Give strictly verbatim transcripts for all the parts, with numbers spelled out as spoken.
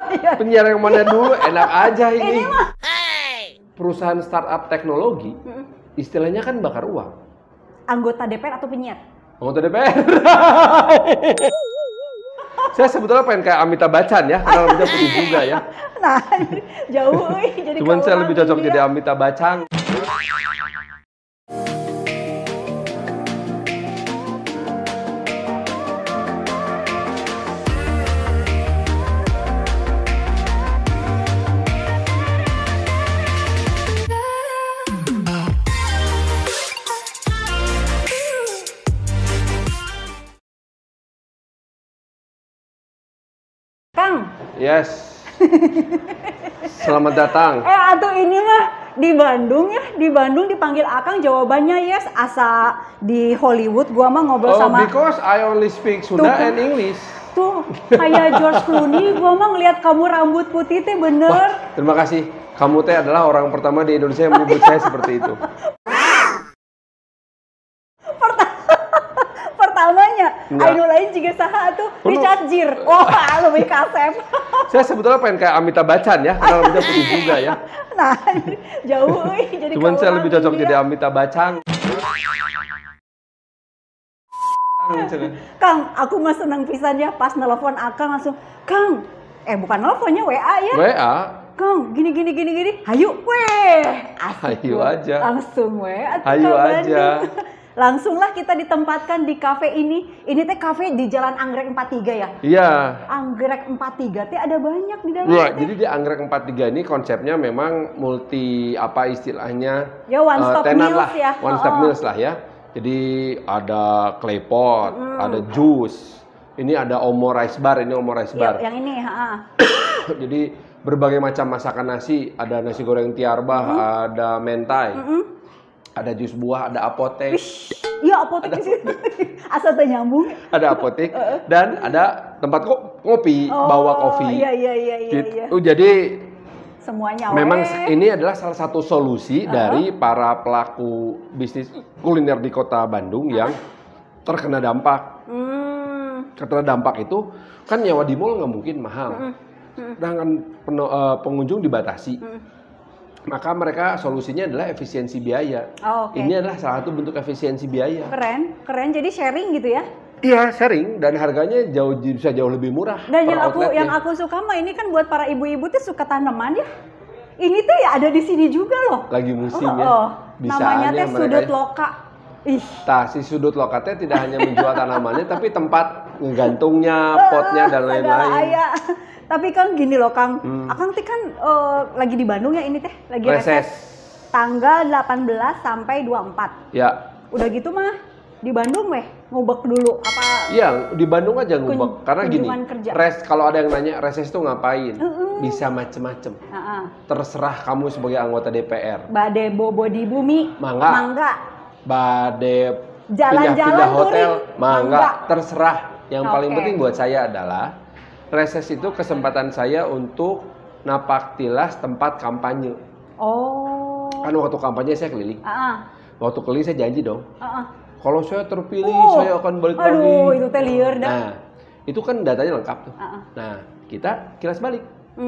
Penyiar yang mana dulu? Enak aja ini. Ini mah. Perusahaan startup teknologi, istilahnya kan bakar uang. Anggota D P R atau penyiar? Anggota D P R. Saya sebetulnya pengen kayak Amitabh Bachchan ya, karena rambutnya putih juga ya. Nah, jauh. Jadi Cuman saya lebih cocok dia. jadi Amitabh Bachchan. Kang. Yes. Selamat datang. Eh, atuh ini mah di Bandung ya, di Bandung dipanggil Akang, jawabannya yes. Asa di Hollywood gua mah ngobrol Oh, sama. because I only speak Sunda Tuh. and English. Tuh, kayak George Clooney, gua mah ngelihat kamu rambut putih teh bener. Wah, terima kasih. Kamu teh adalah orang pertama di Indonesia yang menyebut saya seperti itu. Pertamanya, Enggak. anu lain juga saha tuh, Penuh. Richard Gere. Wah, lebih kasep. Saya sebetulnya pengen kayak Amitabh Bachchan ya, karena rambutnya putih juga ya. Nah, jauh euy. Jadi Cuman saya kaulang lebih cocok dia. jadi Amitabh Bachchan. Kang, aku mah seneng pisan ya pas nelpon Akang langsung, Kang, eh bukan nelponnya W A ya. W A. Kang, gini gini gini gini. Hayu, weh. Asik Hayu gua. aja. Langsung weh. atuh Hayu ka aja. Bandung. Langsunglah kita ditempatkan di kafe ini. Ini teh kafe di Jalan Anggrek empat tiga ya. Iya. Anggrek empat tiga teh ada banyak di dalam. Wah, jadi di Anggrek empat tiga ini konsepnya memang multi apa istilahnya? Ya, one eh, stop tenan meals lah. ya. One stop Oh. meals lah ya. Jadi ada claypot, ada jus. Ini ada Omo Rice Bar, ini Omo Rice Ya, Bar. yang ini, ha. Jadi berbagai macam masakan nasi, ada nasi goreng tiarbah, ada mentai, ada jus buah, ada apotek, Iya, apotek di situ. Asal teh nyambung. ada apotek, dan ada tempat ko- ngopi, bawa kopi. Iya, iya, iya, iya, Gitu. iya. Jadi Semuanya memang weh. ini adalah salah satu solusi dari para pelaku bisnis kuliner di kota Bandung yang terkena dampak. Hmm. Terkena dampak itu kan nyawa di mall nggak mungkin mahal. Sedangkan peno- eh, pengunjung dibatasi. Maka mereka solusinya adalah efisiensi biaya. Oh, oke. Ini adalah salah satu bentuk efisiensi biaya. Keren, keren. Jadi sharing gitu ya. Iya, sharing dan harganya jauh bisa jauh lebih murah. Dan per yang aku outletnya. yang aku suka mah ini kan buat para ibu-ibu tuh suka tanaman ya. Ini tuh ya ada di sini juga loh. Lagi musim Oh, ya. oh. Bisaannya Namanya teh mereka sudut ya. loka. Ih. Nah, si sudut lokatnya tidak hanya menjual tanamannya, tapi tempat ngegantungnya, potnya, dan Segala lain-lain. aya. Tapi kan gini loh Kang, Hmm. Akang teh kan eh, lagi di Bandung ya ini teh, lagi reses. Reses. Tanggal delapan belas sampai dua puluh empat. Ya, Udah gitu mah di Bandung weh, ngubek dulu apa? iya di Bandung aja ngubek. Kun- Karena gini, kunjungan kerja. res kalau ada yang nanya reses itu ngapain? Uh-uh. Bisa macem-macem. Heeh. Terserah kamu sebagai anggota D P R. Bade bobo di bumi, Mangga. mangga. Bade Jalan-jalan pindah-pindah hotel, touring, mangga. mangga. Terserah. Yang paling Oke. penting buat saya adalah reses itu kesempatan saya untuk napak tilas tempat kampanye. Oh. Kan waktu kampanye saya keliling. Heeh. Waktu keliling saya janji dong. Heeh. Kalau saya terpilih, Uh, saya akan balik lagi. Aduh, itu teh lieur dah. Nah, itu kan datanya lengkap tuh. Heeh. Nah, kita kilas balik.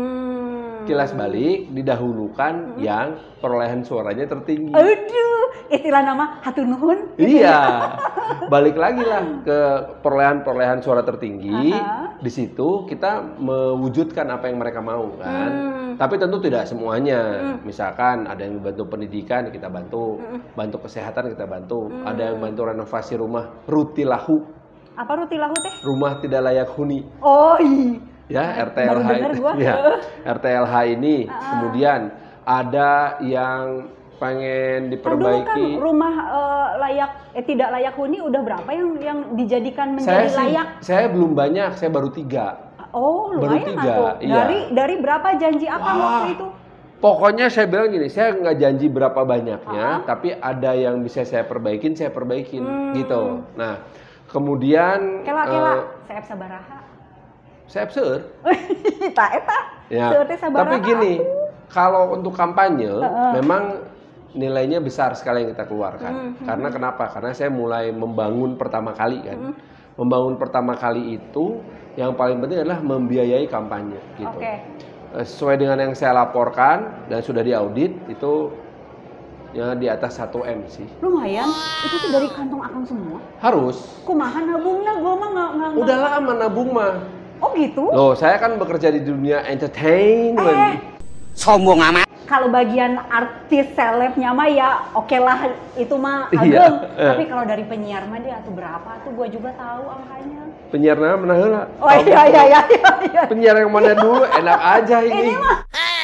Hmm. Kilas balik didahulukan yang perolehan suaranya tertinggi. Aduh, istilah nama hatur nuhun. Iya, balik lagi lah ke perolehan-perolehan suara tertinggi. Aha. Di situ kita mewujudkan apa yang mereka mau kan. Hmm. Tapi tentu tidak semuanya. Misalkan ada yang bantu pendidikan kita bantu, bantu kesehatan kita bantu, ada yang bantu renovasi rumah rutilahu, Apa rutilahu teh? rumah tidak layak huni. Oh, iya. Ya, R T L Baru H denger gua. ya, R T L H ini. Kemudian ada yang pengen Kan dulu kan diperbaiki. rumah eh, layak eh tidak layak huni udah berapa yang yang dijadikan Saya menjadi sih, layak? saya belum banyak, saya baru tiga. Oh, baru lumayan tiga, atuh. iya. Dari dari berapa janji Akang Wah. waktu itu? Pokoknya saya bilang gini, saya nggak janji berapa banyaknya, tapi ada yang bisa saya perbaikin, saya perbaikin, gitu. Nah, kemudian Kela-kela, eh, saya sabaraha. saya absurd. Eta eta. Ya. Seueur teh sabaraha Tapi gini, atuh. kalau untuk kampanye, memang nilainya besar sekali yang kita keluarkan. Karena kenapa? Karena saya mulai membangun pertama kali kan. membangun pertama kali itu yang paling penting adalah membiayai kampanye gitu. Oke. Sesuai dengan yang saya laporkan dan sudah diaudit itu ya di atas satu M sih. Lumayan, itu tuh dari kantong Akang semua. Harus. Kumaha nabungna, gua mah nggak nggak. Udah lama nabung mah. Oh gitu? Loh, saya kan bekerja di dunia entertainment. Eh. Sombong amat. Kalau bagian artis selebnya mah ya oke lah itu mah ageng. Iya. Tapi kalau dari penyiar mah dia tuh berapa tuh gua juga tahu angkanya. Penyiar nama mana heula? Oh iya iya iya iya. iya. Penyiar yang mana dulu enak aja ini. Ini mah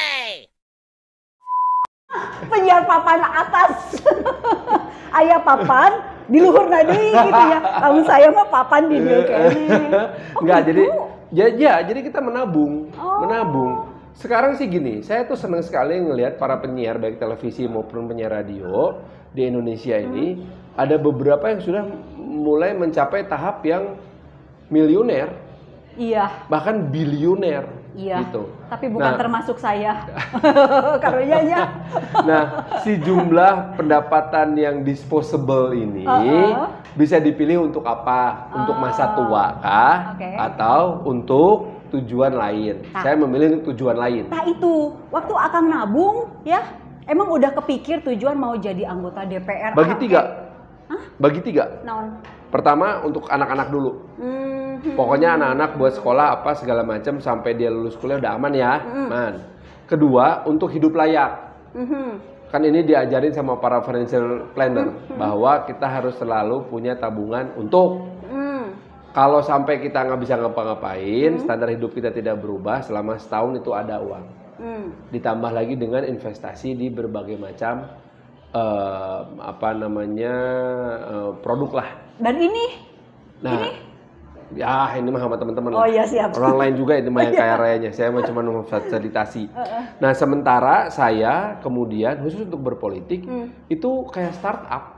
penyiar papan atas. Ayah papan di luhur nadi gitu ya. Kamu saya mah papan di dia kayaknya. Oh, Enggak, gitu? jadi ya, ya jadi kita menabung, Oh. menabung. Sekarang sih gini, saya tuh seneng sekali ngelihat para penyiar baik televisi maupun penyiar radio di Indonesia ini Hmm. ada beberapa yang sudah mulai mencapai tahap yang miliuner, Iya. bahkan biliuner Iya. gitu. Tapi bukan Nah. termasuk saya. Karunya ya. Nah, si jumlah pendapatan yang disposable ini Uh-uh. bisa dipilih untuk apa? Untuk masa tua kah? Oke. Atau untuk tujuan lain? Nah. Saya memilih tujuan lain. Nah itu, waktu Akang nabung ya, emang udah kepikir tujuan mau jadi anggota D P R? Bagi A- tiga. Hah? Bagi tiga. Naon? Pertama untuk anak-anak dulu. Hmm, Pokoknya anak-anak buat sekolah apa segala macam sampai dia lulus kuliah udah aman ya, Mm. man. Kedua untuk hidup layak. mhm. Kan ini diajarin sama para financial planner bahwa kita harus selalu punya tabungan untuk Hmm. kalau sampai kita nggak bisa ngapa-ngapain, standar hidup kita tidak berubah selama setahun itu ada uang. Hmm. Ditambah lagi dengan investasi di berbagai macam eh, apa namanya eh, produk lah. Dan ini? Nah, ya ini mah sama teman-teman Oh lah. iya siap. Orang lain juga itu mah yang kaya rayanya. Saya mah cuma memfasilitasi. Nah, sementara saya kemudian khusus untuk berpolitik Hmm. itu kayak startup.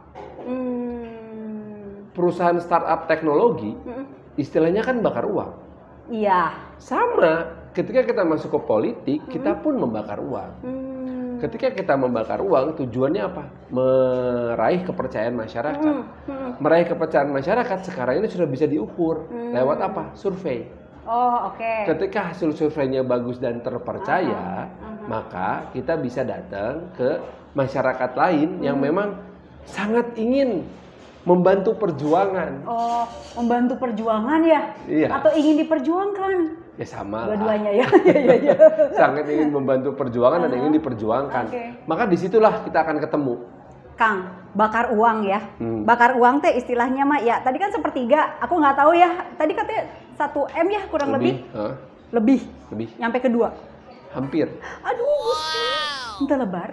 Hmm. Perusahaan startup teknologi Mm-mm. istilahnya kan bakar uang. Iya. Sama, ketika kita masuk ke politik, kita pun membakar uang. Hmm. Ketika kita membakar uang, tujuannya apa? Meraih kepercayaan masyarakat. Hmm. Hmm. Meraih kepercayaan masyarakat sekarang ini sudah bisa diukur. Lewat apa? Survei. Oh oke. Ketika hasil surveinya bagus dan terpercaya, maka kita bisa datang ke masyarakat lain yang memang sangat ingin membantu perjuangan. Oh membantu perjuangan ya? Iya. Atau ingin diperjuangkan? Ya sama lah. Dua-duanya ya. Iya iya iya. Sangat ingin membantu perjuangan dan ingin diperjuangkan. Oke. Maka disitulah kita akan ketemu. Kang, bakar uang ya. Hmm. Bakar uang teh istilahnya mah ya. Tadi kan sepertiga, aku nggak tahu ya. Tadi katanya satu M ya kurang lebih. Hah? Lebih. Lebih. Nyampe kedua. Hampir. Aduh, Gusti. Entah lebar.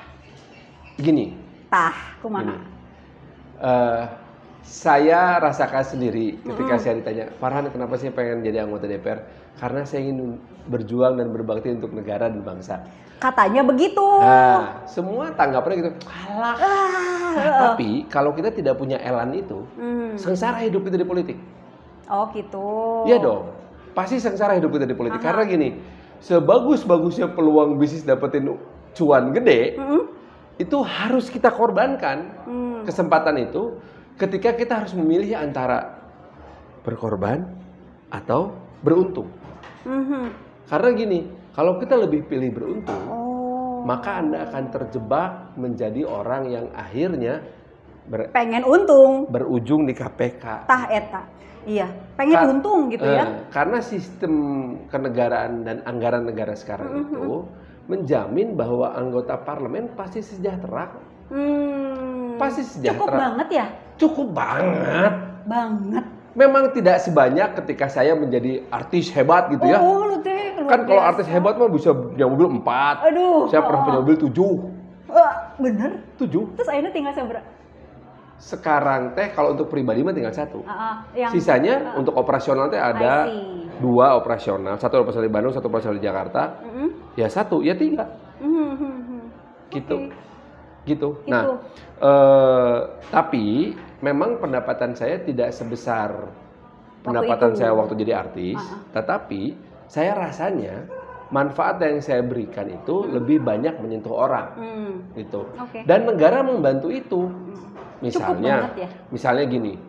Gini. Tah, kumaha? eh, saya rasakan sendiri ketika saya ditanya, Farhan kenapa sih pengen jadi anggota D P R? Karena saya ingin berjuang dan berbakti untuk negara dan bangsa. Katanya begitu. Nah, semua tanggapannya gitu. Alah. Ah, Tapi kalau kita tidak punya elan itu, hmm. sengsara hidup kita di politik. Oh gitu. Iya dong. Pasti sengsara hidup kita di politik. Karena gini, sebagus-bagusnya peluang bisnis dapetin cuan gede, Mm-mm. itu harus kita korbankan. Hmm. Kesempatan itu ketika kita harus memilih antara berkorban atau beruntung. Mhm. Karena gini, kalau kita lebih pilih beruntung, Oh. maka Anda akan terjebak menjadi orang yang akhirnya ber- Pengen untung. berujung di K P K. Tah eta. Iya, pengen Ka- untung gitu ya. Eh, karena sistem kenegaraan dan anggaran negara sekarang itu menjamin bahwa anggota parlemen pasti sejahtera. Hmm. Pasti sejahtera. Cukup banget ya? Cukup banget. Banget. Memang tidak sebanyak ketika saya menjadi artis hebat gitu ya. Oh, lu teh luar Kan kalau biasa. artis hebat mah bisa punya mobil empat. Aduh. Saya pernah oh. punya mobil tujuh. Wah, bener. Tujuh. Terus akhirnya tinggal seberapa? Sekarang teh kalau untuk pribadi mah tinggal satu. Ah, ah, yang Sisanya untuk operasional teh ada I see. dua operasional. Satu operasional di Bandung, satu operasional di Jakarta. Mm-mm. Ya satu, ya tiga. Mhm, mhm, mhm. Gitu. Oke. Gitu. Gitu. Nah, eh, tapi memang pendapatan saya tidak sebesar pendapatan itu. saya waktu jadi artis. Ah, Tetapi saya rasanya manfaat yang saya berikan itu lebih banyak menyentuh orang. Hmm. Gitu. Oke. Dan negara membantu itu. Cukup Misalnya, banget ya? misalnya gini,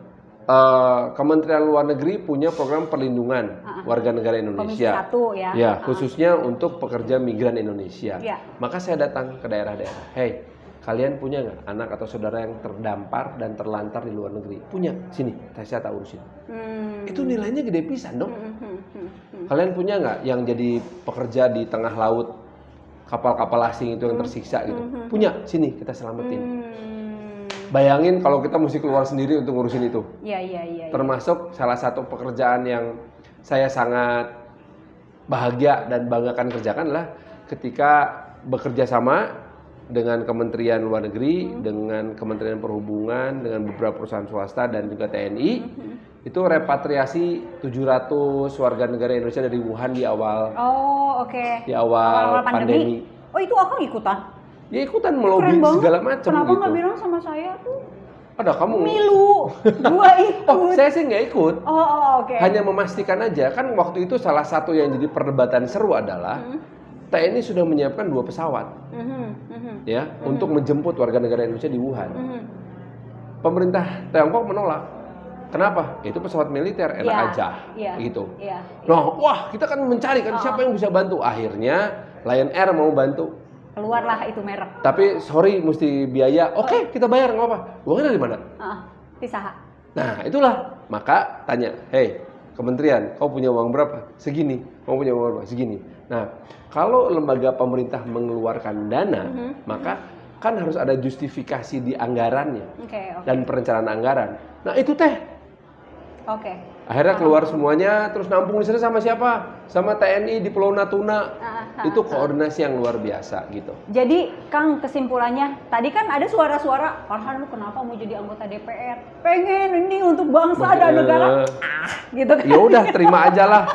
Uh, Kementerian Luar Negeri punya program perlindungan uh-uh. warga negara Indonesia. Komisi satu ya. Ya, uh-uh. khususnya untuk pekerja migran Indonesia. Yeah. Maka saya datang ke daerah-daerah. Hey, kalian punya nggak anak atau saudara yang terdampar dan terlantar di luar negeri? Punya. Sini, saya tak urusin. Hmm. Itu nilainya gede pisan dong. Hmm, hmm, hmm, hmm. Kalian punya nggak yang jadi pekerja di tengah laut, kapal-kapal asing itu yang tersiksa gitu? Hmm, hmm. Punya. Sini, kita selamatin. Hmm. Bayangin kalau kita mesti keluar sendiri untuk ngurusin itu. Iya, iya, iya. Termasuk salah satu pekerjaan yang saya sangat bahagia dan banggakan kerjakan adalah ketika bekerja sama dengan Kementerian Luar Negeri, hmm. dengan Kementerian Perhubungan, dengan beberapa perusahaan swasta dan juga T N I, hmm. itu repatriasi tujuh ratus warga negara Indonesia dari Wuhan di awal. Oh, oke. Okay. Di awal, awal pandemi. pandemi. Oh, itu Akang ikutan? Ya ikutan melobi segala macam gitu. Kenapa nggak bilang sama saya tuh? Ada kamu milu, gua ikut. Oh, saya sih nggak ikut. Oh, oh oke. Okay. Hanya memastikan aja. Kan waktu itu salah satu yang jadi perdebatan seru adalah hmm. T N I sudah menyiapkan dua pesawat, hmm. Hmm. ya, hmm. untuk menjemput warga negara Indonesia di Wuhan. Hmm. Pemerintah Tiongkok menolak. Kenapa? Itu pesawat militer, enak ya, aja, ya, gitu. Ya, ya. Nah, wah kita kan mencari kan oh. siapa yang bisa bantu. Akhirnya Lion Air mau bantu. Keluarlah itu merek. Tapi sorry mesti biaya. Oke, okay, kita bayar nggak apa. Uangnya dari mana? Uh, pisah. Nah itulah. Maka tanya, hey kementerian, kau punya uang berapa? Segini. Kau punya uang berapa? Segini. Nah kalau lembaga pemerintah mengeluarkan dana, uh-huh. maka kan harus ada justifikasi di anggarannya okay, okay. dan perencanaan anggaran. Nah itu teh. Oke. Okay. Akhirnya keluar semuanya, terus nampung di sana sama siapa? Sama T N I di Pulau Natuna. Uh, itu koordinasi yang luar biasa gitu. Jadi Kang kesimpulannya, tadi kan ada suara-suara, Farhan lu kenapa mau jadi anggota D P R? Pengen ini untuk bangsa dan negara. Ah, gitu kan. Ya udah terima aja lah.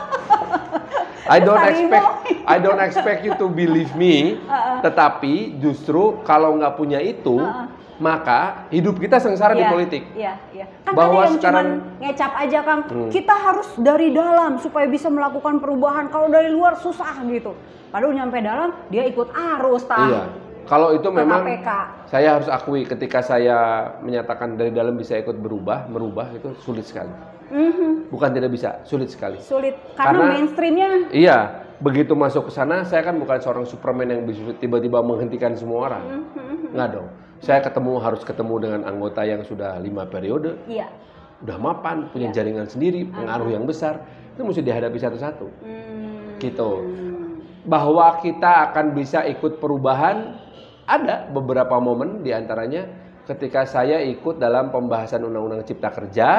I don't expect I don't expect you to believe me. Uh, uh. Tetapi justru kalau nggak punya itu, uh, uh. maka hidup kita sengsara yeah, di politik. Iya, iya. Kan bahwa tadi yang sekarang cuman ngecap aja Kang, hmm. kita harus dari dalam supaya bisa melakukan perubahan. Kalau dari luar susah gitu. Padahal nyampe dalam dia ikut arus tah. Iya. Kalau itu memang K P K. Saya harus akui ketika saya menyatakan dari dalam bisa ikut berubah, merubah itu sulit sekali. Mm-hmm. Bukan tidak bisa, sulit sekali. Sulit karena, karena mainstreamnya. Iya. Begitu masuk ke sana, saya kan bukan seorang Superman yang bisa tiba-tiba menghentikan semua orang. Mm-hmm. Nggak dong. Saya ketemu harus ketemu dengan anggota yang sudah lima periode, iya. udah mapan, punya iya. jaringan sendiri, pengaruh uh-huh. yang besar, itu mesti dihadapi satu-satu. Hmm. Gitu. Bahwa kita akan bisa ikut perubahan, ada beberapa momen diantaranya ketika saya ikut dalam pembahasan Undang-Undang Cipta Kerja,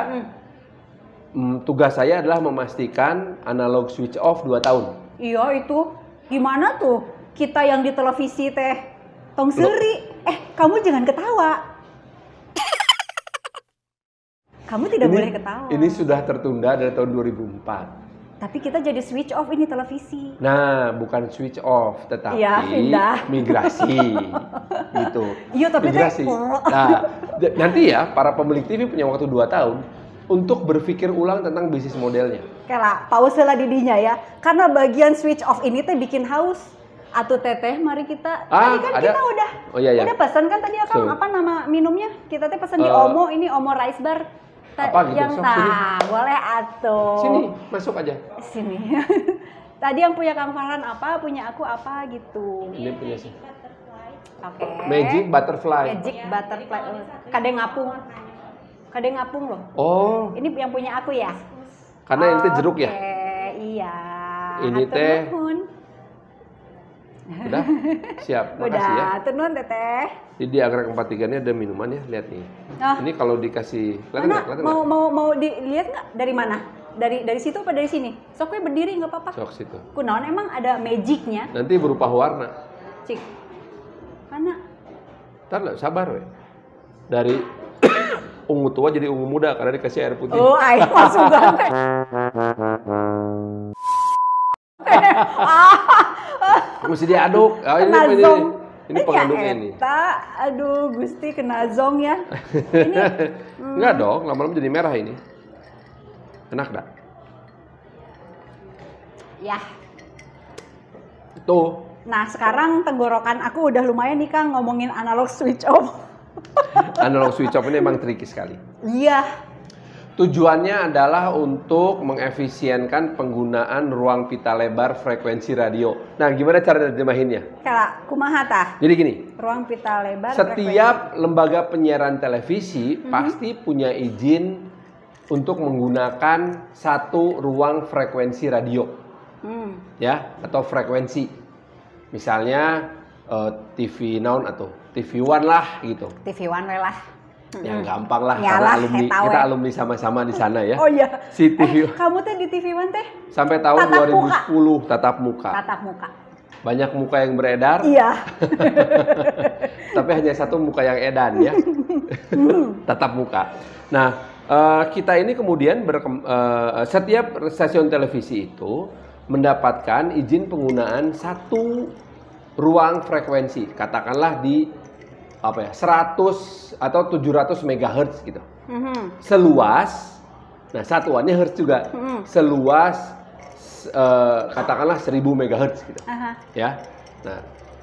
hmm. tugas saya adalah memastikan analog switch off dua tahun. Iya itu, gimana tuh kita yang di televisi teh? Tong Seri, eh kamu jangan ketawa. Kamu tidak ini, boleh ketawa. Ini sudah tertunda dari tahun dua ribu empat. Tapi kita jadi switch off ini televisi. Nah, bukan switch off, tetapi ya, migrasi. Gitu. Iya, tapi migrasi. Nah, nanti ya para pemilik T V punya waktu dua tahun untuk berpikir ulang tentang bisnis modelnya. Kela, pause lah didinya ya. Karena bagian switch off ini teh bikin haus. Atau teteh, mari kita. Ah, tadi kan ada. kita udah, oh, iya, iya. udah pesan kan tadi Akang, so. apa nama minumnya? Kita teh pesan uh, di Omo, ini Omo Rice Bar. Ta- apa gitu? Yang So, tak, boleh atuh. Sini, masuk aja. Sini. Tadi yang punya Kang Farhan apa, punya aku apa gitu. Ini punya sih. Oke. Okay. Magic Butterfly. Magic Butterfly. Kade ngapung. Kade ngapung loh. Oh. Ini yang punya aku ya? Karena ini teh jeruk ya? Oke, iya. Ini teh. Udah, siap. Makasih ya. Udah, tenun teteh. Jadi di Agrek empat tiga ini ada minuman ya, lihat nih. Oh. Ini kalau dikasih, kelihatan nggak? Kelihatan mau, mau mau dilihat nggak dari mana? Dari dari situ apa dari sini? Soknya berdiri nggak apa-apa. Sok situ. Kunaon emang ada magicnya? Nanti berubah warna. Cik, mana? Ntar lah, sabar we. Dari ungu tua jadi ungu muda karena dikasih air putih. Oh, air masuk banget. Mesti diaduk. Oh, ini ini, ini, ini pengaduknya nih. Aduh, Gusti kena zong ya. Ini hmm. Enggak dong, lama-lama jadi merah ini. Enak dah. Ya. Tuh. Nah, sekarang tenggorokan aku udah lumayan nih Kang ngomongin analog switch off. Analog switch off ini emang tricky sekali. Iya. tujuannya adalah untuk mengefisienkan penggunaan ruang pita lebar frekuensi radio. Nah, gimana cara terjemahinnya? Kala kumaha tah? Jadi gini, ruang pita lebar setiap frekuensi. Lembaga penyiaran televisi mm-hmm. pasti punya izin untuk menggunakan satu ruang frekuensi radio. Mm. Ya, atau frekuensi. Misalnya uh, T V Noun atau T V One lah gitu. T V One lah. Yang gampang lah, Yalah, karena alumni kita kita alumni sama-sama di sana ya. Oh iya. Si T V. Eh, kamu teh di T V One teh? Sampai tahun tatap dua ribu sepuluh muka. tatap muka. Tatap muka. Banyak muka yang beredar. Iya. Tapi hanya satu muka yang edan ya. Tatap muka. Nah, uh, kita ini kemudian berkem, uh, setiap stasiun televisi itu mendapatkan izin penggunaan satu ruang frekuensi. Katakanlah di apa ya, seratus atau tujuh ratus megahertz gitu. Mm-hmm. Seluas, nah satuannya hertz juga, mm-hmm. seluas uh, katakanlah seribu megahertz gitu. Uh-huh. Ya. Nah,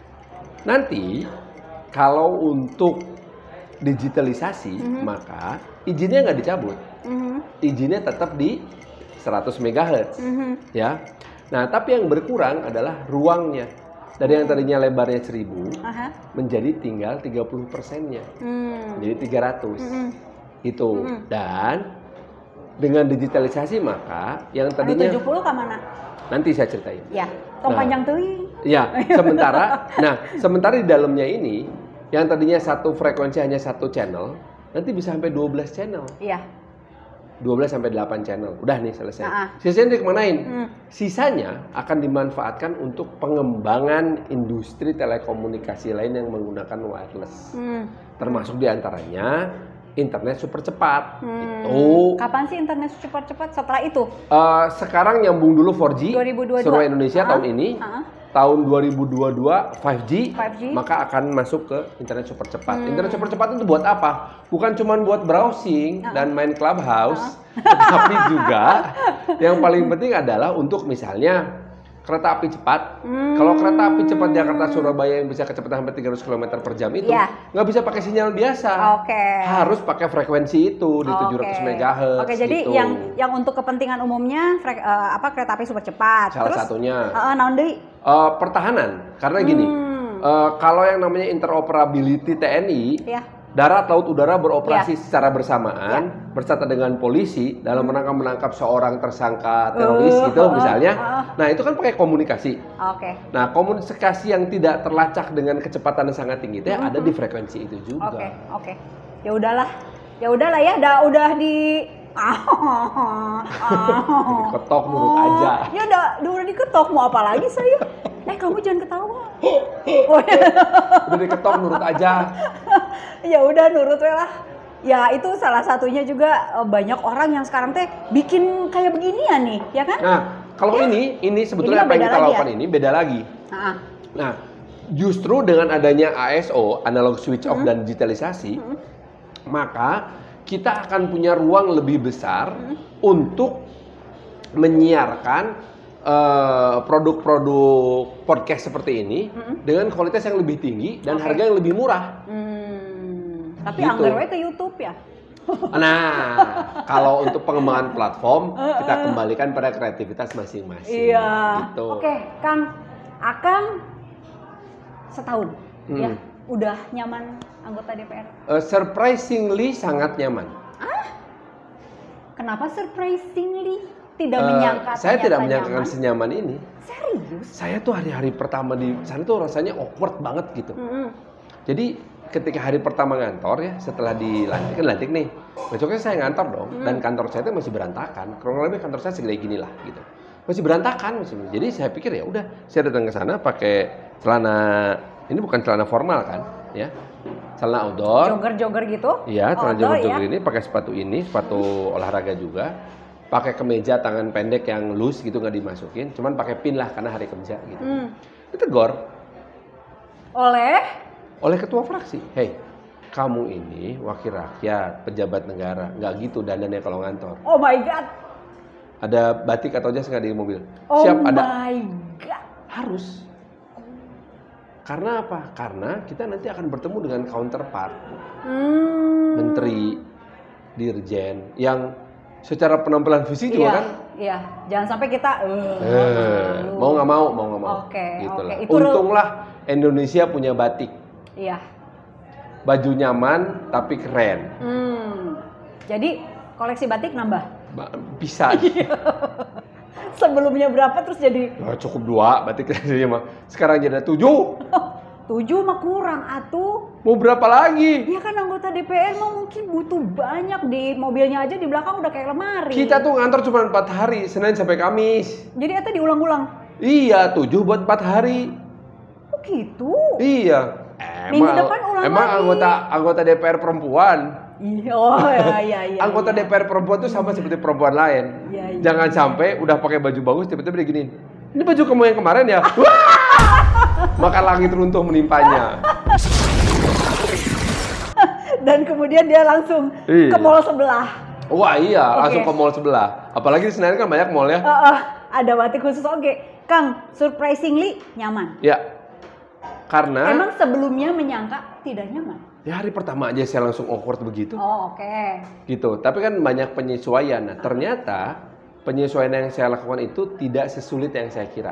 nanti kalau untuk digitalisasi, mm-hmm. maka izinnya nggak dicabut. Mm-hmm. Izinnya tetap di seratus megahertz. Mm-hmm. Ya. Nah, tapi yang berkurang adalah ruangnya. Dari yang tadinya lebarnya seribu uh-huh. menjadi tinggal tiga puluh persennya. Hmm. Jadi tiga ratus. Hmm. Itu. Hmm. Dan dengan digitalisasi maka yang tadinya tujuh puluh ke mana? Nanti saya ceritain. Ya, tong nah, panjang teuing. Ya, sementara nah, sementara di dalamnya ini yang tadinya satu frekuensi hanya satu channel, nanti bisa sampai dua belas channel. Iya. dua belas sampai delapan channel. Udah nih selesai. Uh-huh. Sisanya dikemanain? Hmm. Sisanya akan dimanfaatkan untuk pengembangan industri telekomunikasi lain yang menggunakan wireless. Hmm. Termasuk diantaranya internet super cepat. Hmm. Itu. Kapan sih internet super cepat? Setelah itu? Uh, sekarang nyambung dulu empat G. dua ribu dua puluh dua. Seluruh Indonesia uh-huh. tahun ini. Uh-huh. Tahun dua ribu dua puluh dua lima G, lima G, maka akan masuk ke internet super cepat. Hmm. Internet super cepat itu buat apa? Bukan cuma buat browsing uh-huh. dan main Clubhouse, uh-huh. tapi juga yang paling penting adalah untuk misalnya kereta api cepat. Hmm. Kalau kereta api cepat Jakarta Surabaya yang bisa kecepatan sampai tiga ratus kilometer per jam itu nggak yeah. bisa pakai sinyal biasa. Okay. Harus pakai frekuensi itu di okay. tujuh ratus megahertz. Oke, okay, jadi gitu. yang yang untuk kepentingan umumnya frek, uh, apa kereta api super cepat. Salah Terus, satunya. Uh, naon deui? Uh, pertahanan. Karena gini, hmm. uh, kalau yang namanya interoperability T N I, yeah. darat, laut, udara beroperasi yeah. secara bersamaan yeah. bersama dengan polisi dalam rangka menangkap seorang tersangka teroris uh, gitu uh, misalnya. Uh, uh. Nah, itu kan pakai komunikasi. Oke. Okay. Nah, komunikasi yang tidak terlacak dengan kecepatan yang sangat tinggi itu uh-huh. ada di frekuensi itu juga. Oke, okay, oke. Okay. Ya udahlah. Ya udahlah ya, udah udah di diketok nurut oh, aja. Ya udah, udah diketok mau apa lagi saya? Eh, kamu jangan ketawa. Udah diketok nurut aja. Ya udah nurut lah. Ya itu salah satunya juga banyak orang yang sekarang teh bikin kayak beginian nih, ya kan? Nah, kalau ya. ini ini sebetulnya ini apa yang kita lakukan ya? Ini beda lagi. Uh-huh. Nah, justru dengan adanya A S O, analog switch off hmm. dan digitalisasi, hmm. maka kita akan punya ruang lebih besar hmm. untuk menyiarkan uh, produk-produk podcast seperti ini hmm. dengan kualitas yang lebih tinggi dan okay. harga yang lebih murah. Hmm. Tapi gitu. Anggar we ke YouTube ya. Nah, kalau untuk pengembangan platform kita kembalikan pada kreativitas masing-masing. Iya. Gitu. Oke, Kang, Akang setahun hmm. ya. Udah nyaman anggota D P R? Uh, surprisingly sangat nyaman. Ah? Kenapa surprisingly? Tidak uh, menyangka saya tidak menyangka senyaman ini. Serius? Saya tuh hari-hari pertama di sana tuh rasanya awkward banget gitu. Mm-hmm. Jadi ketika hari pertama ngantor ya, setelah dilantik, kan lantik nih. Besoknya saya ngantor dong, mm. dan kantor saya tuh masih berantakan. Kurang lebih kantor saya segede gini lah gitu. Masih berantakan masih. Jadi saya pikir ya udah, saya datang ke sana pakai celana, ini bukan celana formal kan, ya. Celana outdoor. Jogger-jogger gitu? Iya, celana jogger-jogger ya? Ini pakai sepatu ini, sepatu olahraga juga. Pakai kemeja tangan pendek yang loose gitu, nggak dimasukin. Cuman pakai pin lah karena hari kerja gitu. Hmm. Ditegur. Oleh? Oleh ketua fraksi. Hei, kamu ini wakil rakyat, pejabat negara. Nggak gitu dandannya kalau ngantor. Oh my God. Ada batik atau jas nggak di mobil? Oh Siap my ada. God. Harus. Karena apa? Karena kita nanti akan bertemu dengan counterpart. Hmm. Menteri, dirjen, yang secara penampilan fisik juga iya, kan. Iya, jangan sampai kita uh, eh, mau nggak mau, mau nggak mau. Oke, gitu oke. lah. Itu Untunglah Indonesia punya batik. Iya. Baju nyaman tapi keren. Hmm. Jadi koleksi batik nambah? Bisa. Sebelumnya berapa terus jadi? Nah, cukup dua batik keren mah. Sekarang jadi tujuh. Tujuh mah kurang atuh. Mau berapa lagi? Iya kan anggota D P R mah mungkin butuh banyak, di mobilnya aja di belakang udah kayak lemari. Kita tuh ngantor cuma empat hari, Senin sampai Kamis. Jadi itu diulang-ulang? Iya, tujuh buat empat hari. Oh gitu? Iya. Minggu Emang, depan ulang emang lagi. anggota anggota D P R perempuan. Iya, oh iya iya iya. Anggota iya. D P R perempuan tuh sama seperti perempuan lain. Iya, iya. Jangan sampai udah pakai baju bagus tiba-tiba dia giniin. Ini baju kamu yang kemarin ya? Maka langit runtuh menimpanya. Dan kemudian dia langsung iya. ke mall sebelah. Wah iya, okay. langsung ke mall sebelah. Apalagi di Senayan kan banyak mall ya. Uh, uh, ada batik khusus oke. Okay. Kang, surprisingly nyaman. Ya. Karena emang sebelumnya menyangka tidak nyaman. Ya hari pertama aja saya langsung awkward begitu. Oh oke. Okay. Gitu. Tapi kan banyak penyesuaian. Nah ternyata penyesuaian yang saya lakukan itu tidak sesulit yang saya kira.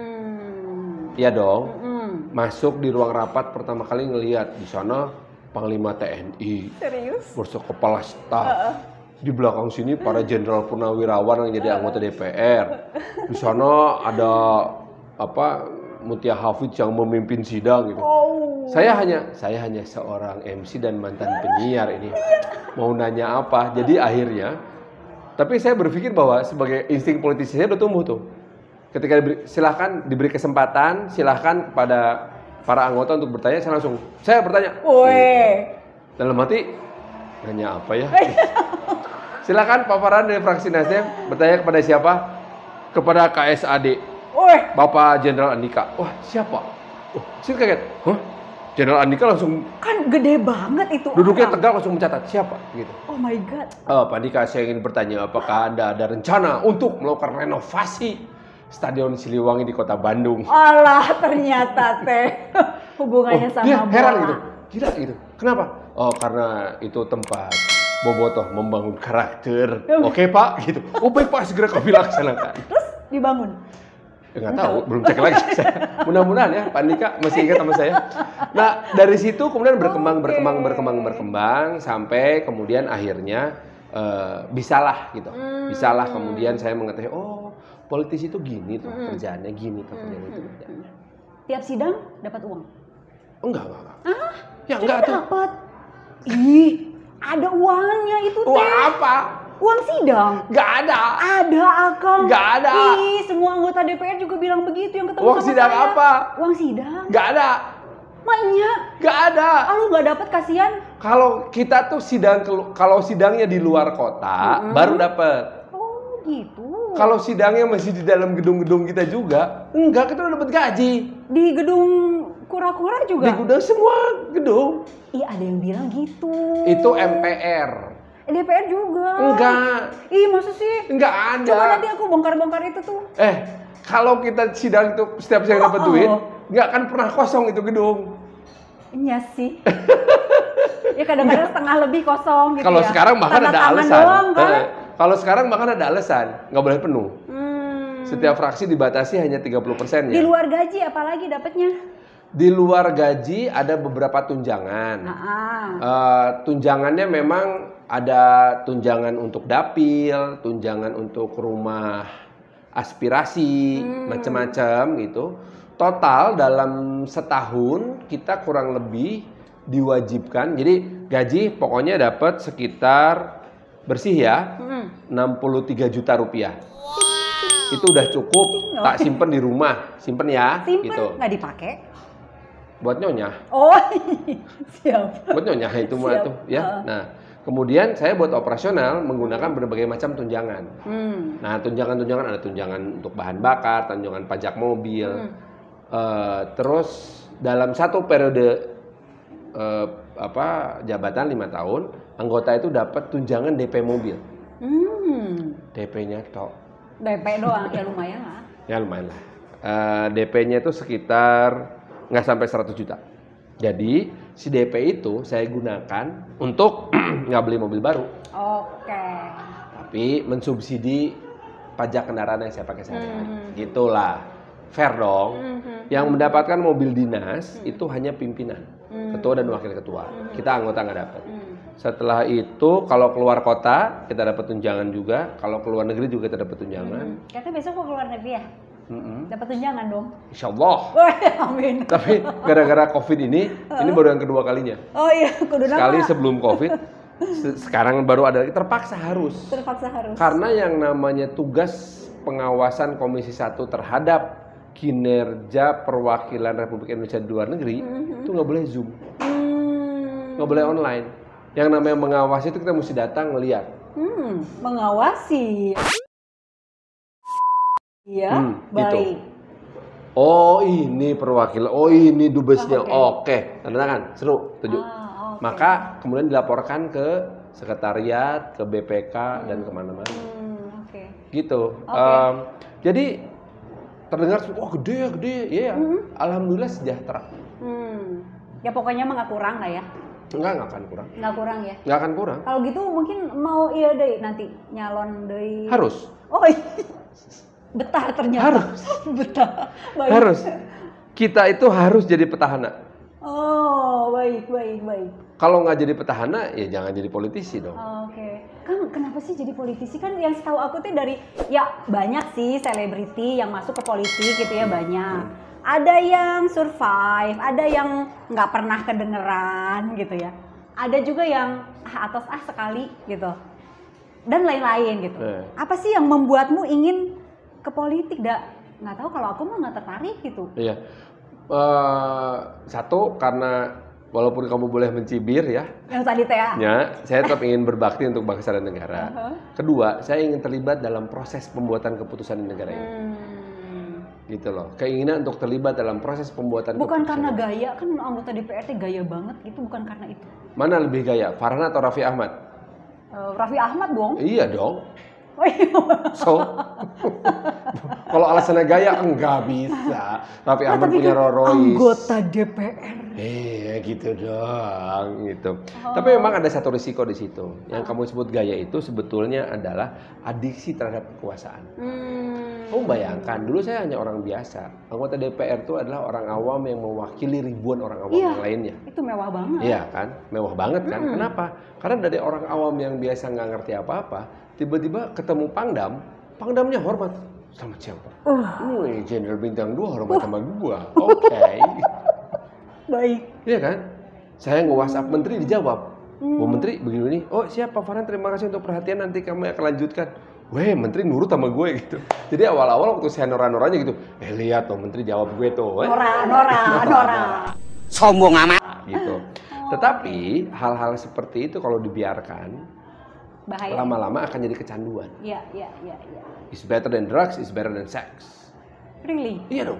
Hmm. Iya dong. Hmm. Masuk di ruang rapat pertama kali ngelihat di sana Panglima T N I. Serius? Bersama kepala staf. Uh -uh. Di belakang sini para jenderal purnawirawan yang jadi anggota D P R. Di sana ada apa Mutia Hafidz yang memimpin sidang gitu. Oh. Saya hanya saya hanya seorang M C dan mantan penyiar ini. Mau nanya apa? Jadi akhirnya tapi saya berpikir bahwa sebagai insting politisi saya udah tumbuh tuh. Ketika diberi, silahkan diberi kesempatan, silahkan kepada para anggota untuk bertanya, saya langsung saya bertanya. Woi. Dalam hati nanya apa ya? Silakan paparan dari fraksi Nasdem bertanya kepada siapa? Kepada K S A D. Woi, Bapak Jenderal Andika. Wah, siapa? Oh, saya kaget. Hah? Jenderal Andika langsung kan gede banget itu. Duduknya orang. tegak langsung mencatat siapa gitu. Oh my god. Oh, Pak Andika, saya ingin bertanya apakah Anda ada rencana untuk melakukan renovasi Stadion Siliwangi di Kota Bandung? Alah, ternyata teh hubungannya oh, sama dia bola. Heran gitu. Gila gitu. Kenapa? Oh, karena itu tempat Bobotoh membangun karakter. Oke, Pak, gitu. Oh, baik Pak, segera kami laksanakan. Terus dibangun? Ya, nggak tahu, belum cek lagi. Mudah-mudahan ya, Pak Andika masih ingat sama saya. Nah, dari situ kemudian berkembang, okay. berkembang, berkembang, berkembang sampai kemudian akhirnya uh, bisalah gitu. Hmm. Bisalah kemudian saya mengetahui, oh, politisi itu gini tuh hmm. kerjaannya, gini tuh kerjaannya hmm. itu kerjaannya. Tiap sidang dapat uang? Enggak, enggak, enggak. Ah, ya enggak tuh. Dapat. Ih, ada uangnya itu teh. Uang apa? Uang sidang? Gak ada. Ada, Akang. Gak ada. Ih, semua anggota D P R juga bilang begitu yang ketemu uang sama sidang saya. apa? Uang sidang. Gak ada. Maknya? Gak ada. Ah, lu gak dapet kasihan? Kalau kita tuh sidang, kalau sidangnya di luar kota, mm-hmm. baru dapet. Oh, gitu. Kalau sidangnya masih di dalam gedung-gedung kita juga, enggak, kita udah dapet gaji. Di gedung kura-kura juga? Di gedung semua gedung. Iya, ada yang bilang gitu. Itu M P R. D P R juga. Enggak. Ih, masa sih? Enggak ada. Coba nanti aku bongkar-bongkar itu tuh. Eh, kalau kita sidang itu setiap saya dapat oh, duit, oh. enggak akan pernah kosong itu gedung. Iya sih. Ya kadang-kadang setengah lebih kosong gitu. Kalau ya. sekarang bahkan Tanda ada alasan. Doang, kan? Eh, kalau sekarang bahkan ada alasan, nggak boleh penuh. Hmm. Setiap fraksi dibatasi hanya tiga puluh persen ya. Di luar gaji apalagi dapatnya? Di luar gaji ada beberapa tunjangan. Uh, tunjangannya memang ada tunjangan untuk dapil, tunjangan untuk rumah aspirasi, hmm. macam-macam gitu. Total dalam setahun kita kurang lebih diwajibkan. Jadi gaji pokoknya dapat sekitar bersih ya, hmm. enam puluh tiga juta rupiah. Itu udah cukup tak simpen di rumah, simpen ya. Simpen, gitu. Nggak dipakai? Buat nyonya. Oh, siap. Buat nyonya itu mah tuh ya. Nah, kemudian saya buat operasional menggunakan berbagai macam tunjangan. Hmm. Nah, tunjangan-tunjangan ada tunjangan untuk bahan bakar, tunjangan pajak mobil. Hmm. Uh, terus dalam satu periode uh, apa jabatan lima tahun, anggota itu dapat tunjangan D P mobil. Hmm. D P-nya tok. D P doang ya lumayan lah. Ya lumayan lah. Uh, D P-nya itu sekitar nggak sampai seratus juta. Jadi si D P itu saya gunakan untuk nggak beli mobil baru. Oke. tapi mensubsidi pajak kendaraan yang saya pakai sehari-hari. Mm-hmm. Gitulah. Fair dong. Mm-hmm. Yang mendapatkan mobil dinas mm-hmm. itu hanya pimpinan, mm-hmm. ketua dan wakil ketua. Mm-hmm. Kita anggota nggak dapat. Mm-hmm. Setelah itu kalau keluar kota kita dapat tunjangan juga, kalau keluar negeri juga kita dapat tunjangan. Mm-hmm. Katanya besok mau keluar negeri ya? Mm-hmm. Dapat tunjangan dong. Insya Allah. Amin. Tapi gara-gara COVID ini, ini baru yang kedua kalinya. Oh iya, kudu sekali nama. Sebelum COVID, sekarang baru ada. Terpaksa harus. Terpaksa harus. Karena yang namanya tugas pengawasan Komisi satu terhadap kinerja perwakilan Republik Indonesia di luar negeri mm-hmm. itu nggak boleh Zoom, mm. nggak boleh online. Yang namanya mengawasi itu kita mesti datang melihat. Hmm, mengawasi. Iya, hmm, baik. Gitu. Oh ini perwakilan, oh ini dubesnya, oh, oke, okay. okay. Tanda tangan, seru, setuju. Ah, okay. Maka kemudian dilaporkan ke sekretariat, ke B P K hmm. dan kemana-mana. Hmm, okay. Gitu. Okay. Um, jadi terdengar, wah gede ya, gede, ya. Yeah. Hmm. Alhamdulillah sejahtera. Hmm. Ya pokoknya mah nggak kurang lah ya. Enggak, nggak akan kurang. Nggak kurang ya? Nggak akan kurang. Kalau gitu mungkin mau iya deh nanti nyalon deh. Harus. Oh iya. Betah ternyata. Harus. Betah. Baik. Harus. Kita itu harus jadi petahana. Oh, baik, baik, baik. Kalau nggak jadi petahana, ya jangan jadi politisi dong. Oh, oke. Okay. Kang, kenapa sih jadi politisi? Kan yang setahu aku tuh dari, ya banyak sih selebriti yang masuk ke politik gitu ya, banyak. Hmm. Ada yang survive, ada yang nggak pernah kedengeran gitu ya. Ada juga yang ah, atas ah sekali gitu. Dan lain-lain gitu. Eh. Apa sih yang membuatmu ingin ke politik? Da? Nggak tahu, kalau aku mah nggak tertarik gitu. Iya. Uh, satu, karena walaupun kamu boleh mencibir ya. Yang tadi teh ya. Ya, saya tetap ingin berbakti untuk bangsa dan negara. Uh-huh. Kedua, saya ingin terlibat dalam proses pembuatan keputusan di negara ini. Hmm. Gitu loh. Keinginan untuk terlibat dalam proses pembuatan bukan keputusan. Karena gaya, kan anggota D P R T gaya banget gitu, bukan karena itu. Mana lebih gaya, Farhan atau Raffi Ahmad? Uh, Raffi Ahmad dong. Iya dong. Oh iya. So, kalau alasannya gaya enggak bisa. Raffi Ahmad nah, punya Rolls Royce. Anggota D P R. Eh, gitu dong, gitu. Oh. Tapi memang ada satu risiko di situ. Yang kamu sebut gaya itu sebetulnya adalah adiksi terhadap kekuasaan. Hmm. Kamu bayangkan, dulu saya hanya orang biasa. Anggota D P R itu adalah orang awam yang mewakili ribuan orang awam iya, yang lainnya. Itu mewah banget. Iya kan, mewah banget kan. Hmm. Kenapa? Karena dari orang awam yang biasa nggak ngerti apa-apa, tiba-tiba ketemu Pangdam, Pangdamnya hormat. Selamat siang Pak. Uh. Wih, Jenderal Bintang dua hormat uh. sama gua. Oke. Okay. Baik. Iya kan? Saya nge-WhatsApp menteri dijawab. Hmm. Bu Menteri begini nih. Oh siap Pak Farhan, terima kasih untuk perhatian, nanti kami akan lanjutkan. Weh, menteri nurut sama gue gitu. Jadi awal-awal waktu saya nora-noranya gitu, eh lihat tuh menteri jawab gue tuh. Eh. Nora, Nora, Nora. Sombong amat. Gitu. Tetapi hal-hal seperti itu kalau dibiarkan, bahaya. Lama-lama akan jadi kecanduan. Iya, iya, iya. Ya. It's better than drugs, it's better than sex. Really? Iya dong.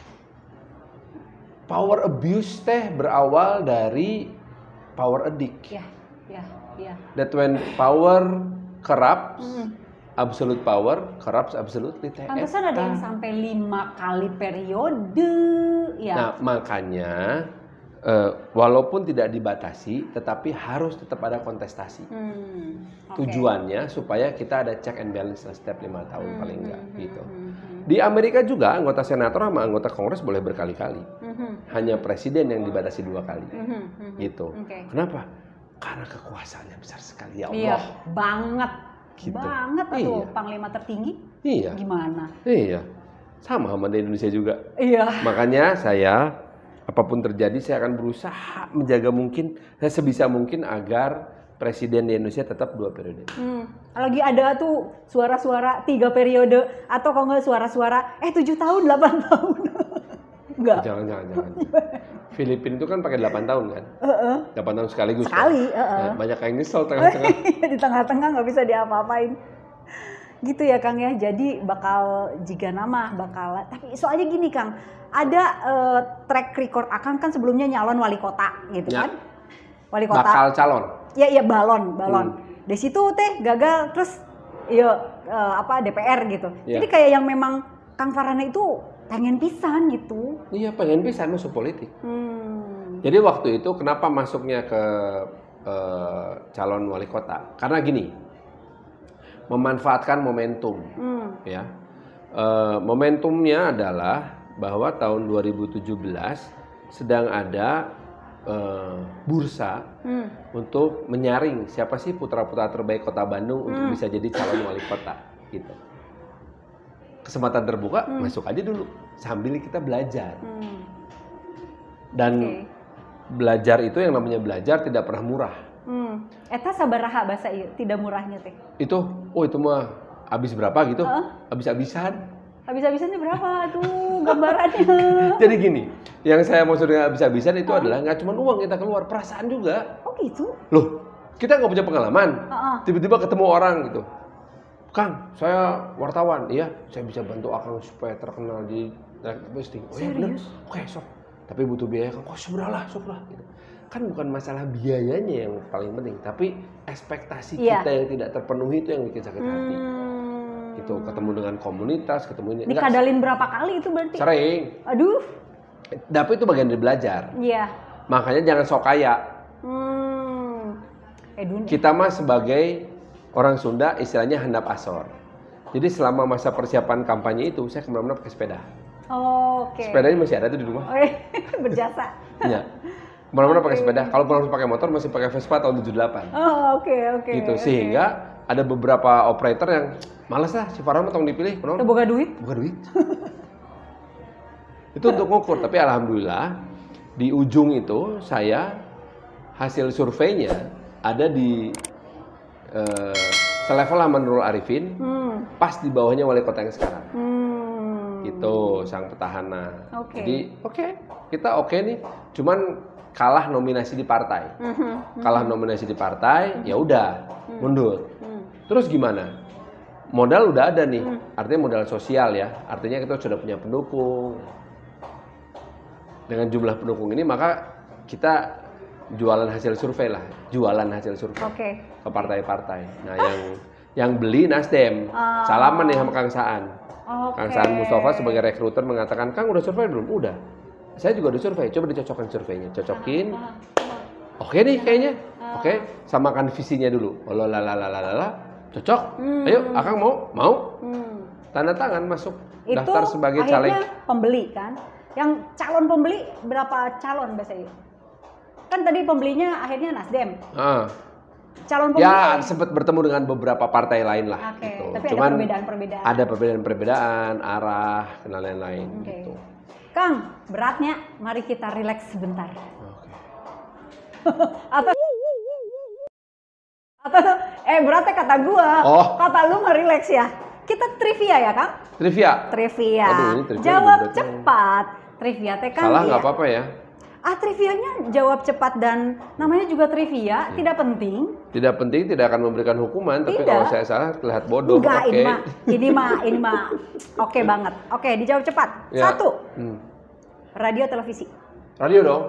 Power abuse teh berawal dari power addict. Iya, iya, iya. That when power corrupts, mm. absolute power corrupts absolutely. Pantesan ada yang sampai lima kali periode. Ya. Nah makanya uh, walaupun tidak dibatasi, tetapi harus tetap ada kontestasi. Hmm, okay. Tujuannya supaya kita ada check and balance setiap lima tahun hmm, paling enggak hmm, gitu. Hmm, hmm. Di Amerika juga anggota senator sama anggota kongres boleh berkali-kali. Hmm, Hanya presiden yang dibatasi dua kali. Hmm, hmm, gitu. Okay. Kenapa? Karena kekuasaannya besar sekali ya Allah. Iya, banget. Gitu. Banget tuh iya. Panglima tertinggi. Iya. Gimana? Iya. Sama sama di Indonesia juga. Iya. Makanya saya apapun terjadi saya akan berusaha menjaga mungkin, saya sebisa mungkin agar presiden di Indonesia tetap dua periode. Hmm. Lagi ada tuh suara-suara tiga periode atau kalau nggak suara-suara eh tujuh tahun, delapan tahun. Enggak. Jangan, jangan, jangan. Filipina itu kan pakai delapan tahun kan? Uh-uh. delapan tahun sekaligus. Sekali. Kan? Uh-uh. Nah, banyak yang nyesel tengah-tengah. Di tengah-tengah nggak bisa diapa-apain. Gitu ya Kang ya. Jadi bakal jika nama bakal. Tapi soalnya gini Kang, ada uh, track record Akang kan sebelumnya nyalon wali kota gitu ya. Kan? Wali kota. Bakal calon. Iya iya balon, balon. Hmm. Dari situ teh gagal terus iya uh, apa D P R gitu. Ya. Jadi kayak yang memang Kang Farhan itu pengen pisan gitu. Iya pengen pisan masuk politik. Hmm. Jadi waktu itu kenapa masuknya ke uh, calon wali kota? Karena gini, memanfaatkan momentum. Hmm. Ya, uh, momentumnya adalah bahwa tahun dua ribu tujuh belas sedang ada uh, bursa hmm. untuk menyaring siapa sih putra-putra terbaik Kota Bandung hmm. untuk bisa jadi calon wali kota, gitu. Kesempatan terbuka, hmm. masuk aja dulu sambil kita belajar. Hmm. Dan okay. belajar itu yang namanya belajar tidak pernah murah. Hmm. Eta sabaraha bahasa ieu tidak murahnya teh. Itu, oh itu mah habis berapa gitu? Uh? Habis-habisan. Habis-habisannya berapa tuh gambarannya? Jadi gini, yang saya maksud dengan habis-habisan itu uh? adalah nggak cuma uang kita keluar, perasaan juga. Oh gitu? Loh, kita nggak punya pengalaman. Uh-uh. Tiba-tiba ketemu orang gitu. Kang, saya wartawan, iya, saya bisa bantu Akang supaya terkenal di direct posting. Oh iya benar. Oke, sok. Tapi butuh biaya, Kang. Oh seberapa, sok lah gitu. Kan bukan masalah biayanya yang paling penting, tapi ekspektasi yeah. kita yang tidak terpenuhi itu yang bikin sakit hati. Hmm. Gitu, ketemu dengan komunitas, ketemu ini. Dikadalin enggak, berapa kali itu berarti? Sering. Aduh. Tapi itu bagian dari belajar. Iya. Yeah. Makanya jangan sok kaya. Hmm. Eh, kita mah sebagai orang Sunda istilahnya handap asor. Jadi selama masa persiapan kampanye itu saya kemana-mana pakai sepeda. Oh, oke. Okay. Sepedanya masih ada tuh di rumah. Oh, iya. Berjasa. Iya. Mana-mana pakai sepeda. Kalau pernah pakai motor masih pakai Vespa tahun tujuh puluh delapan. Oh, oke, okay, oke. Okay, gitu. Okay. Sehingga ada beberapa operator yang malas lah si Farhan tong dipilih. Kenapa? Boga duit? Boga duit. Itu untuk ngukur, tapi alhamdulillah di ujung itu saya hasil surveinya ada di uh, selevel Ahmad Nurul Arifin, hmm. pas di bawahnya wali kota yang sekarang. Hmm. Gitu, sang petahana. Okay. Jadi, oke, okay, kita oke okay nih. Cuman kalah nominasi di partai, mm-hmm. kalah nominasi di partai, mm-hmm. ya udah mm-hmm. mundur. Mm-hmm. Terus gimana? Modal udah ada nih, mm-hmm. artinya modal sosial ya, artinya kita sudah punya pendukung. Dengan jumlah pendukung ini maka kita jualan hasil survei lah, jualan hasil survei okay. ke partai-partai. Nah yang yang beli Nasdem, uh. salaman nih sama Kang Saan. Okay. Kang Saan Mustafa sebagai rekruter mengatakan, Kang udah survei belum? Udah. Saya juga udah survei, coba dicocokkan surveinya, cocokin. Oke okay nih kayaknya, oke, okay. samakan visinya dulu. Oh lalalala, cocok. Hmm. Ayo, Akang mau? Mau? Hmm. Tanda tangan masuk itu daftar sebagai caleg. Itu pembeli kan? Yang calon pembeli berapa calon biasanya? Kan tadi pembelinya akhirnya Nasdem. Ah. Calon pembeli. Ya sempat bertemu dengan beberapa partai lain lah. Okay. Gitu. Tapi Cuman ada perbedaan-perbedaan. Ada perbedaan-perbedaan, arah, dan lain-lain. Okay. Gitu. Kang, beratnya, mari kita rileks sebentar. Okay. atau, atau, eh beratnya kata gua, oh. kata lu mah rileks ya. Kita trivia ya, Kang? Trivia. Trivia. Aduh, trivia jawab cepat. Trivia teh kan. Salah nggak apa-apa ya? Ah, trivianya jawab cepat dan namanya juga trivia, hmm. tidak penting. Tidak penting, tidak akan memberikan hukuman, tidak. Tapi kalau saya salah terlihat bodoh. Enggak, okay. ini mah, ini mah, ini mah, oke okay banget. Oke, okay, dijawab cepat. Ya. Satu, hmm. radio televisi. Radio dong.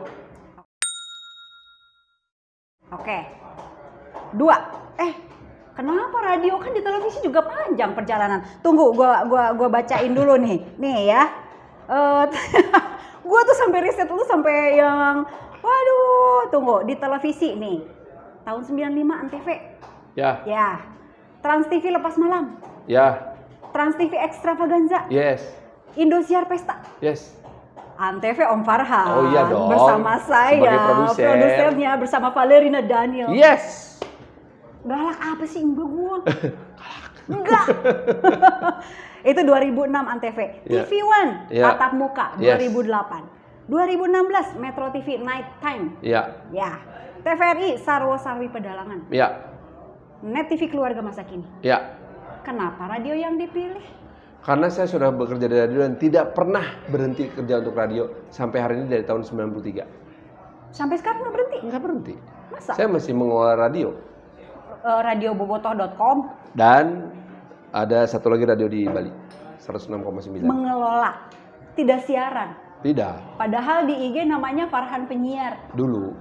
Oke. Okay. Dua, eh, kenapa radio kan di televisi juga panjang perjalanan? Tunggu, gua, gua, gua bacain dulu nih, nih ya. Uh, gue tuh sampai riset lu sampai yang waduh tunggu di televisi nih tahun sembilan puluh lima Antv ya ya Trans T V Lepas Malam ya Trans T V Extravaganza yes Indosiar Pesta yes Antv Om Farhan oh iya dong bersama saya produser. produsernya bersama Valerina Daniel yes galak apa sih enggak gue enggak itu dua ribu enam Antv, yeah. T V One, yeah. Tatap Muka yes. dua ribu delapan, dua ribu enam belas Metro T V Night Time, yeah. ya, T V R I Sarwo Sarwi Pedalangan, yeah. Net T V Keluarga Masa Kini, yeah. Kenapa radio yang dipilih? Karena saya sudah bekerja di radio dan tidak pernah berhenti kerja untuk radio sampai hari ini dari tahun sembilan puluh tiga. Sampai sekarang nggak berhenti? Nggak berhenti. Masa? Saya masih mengelola radio. Uh, radio bobotoh dot com dan ada satu lagi radio di Bali, seratus enam koma sembilan. Mengelola, tidak siaran. Tidak. Padahal di I G namanya Farhan Penyiar. Dulu.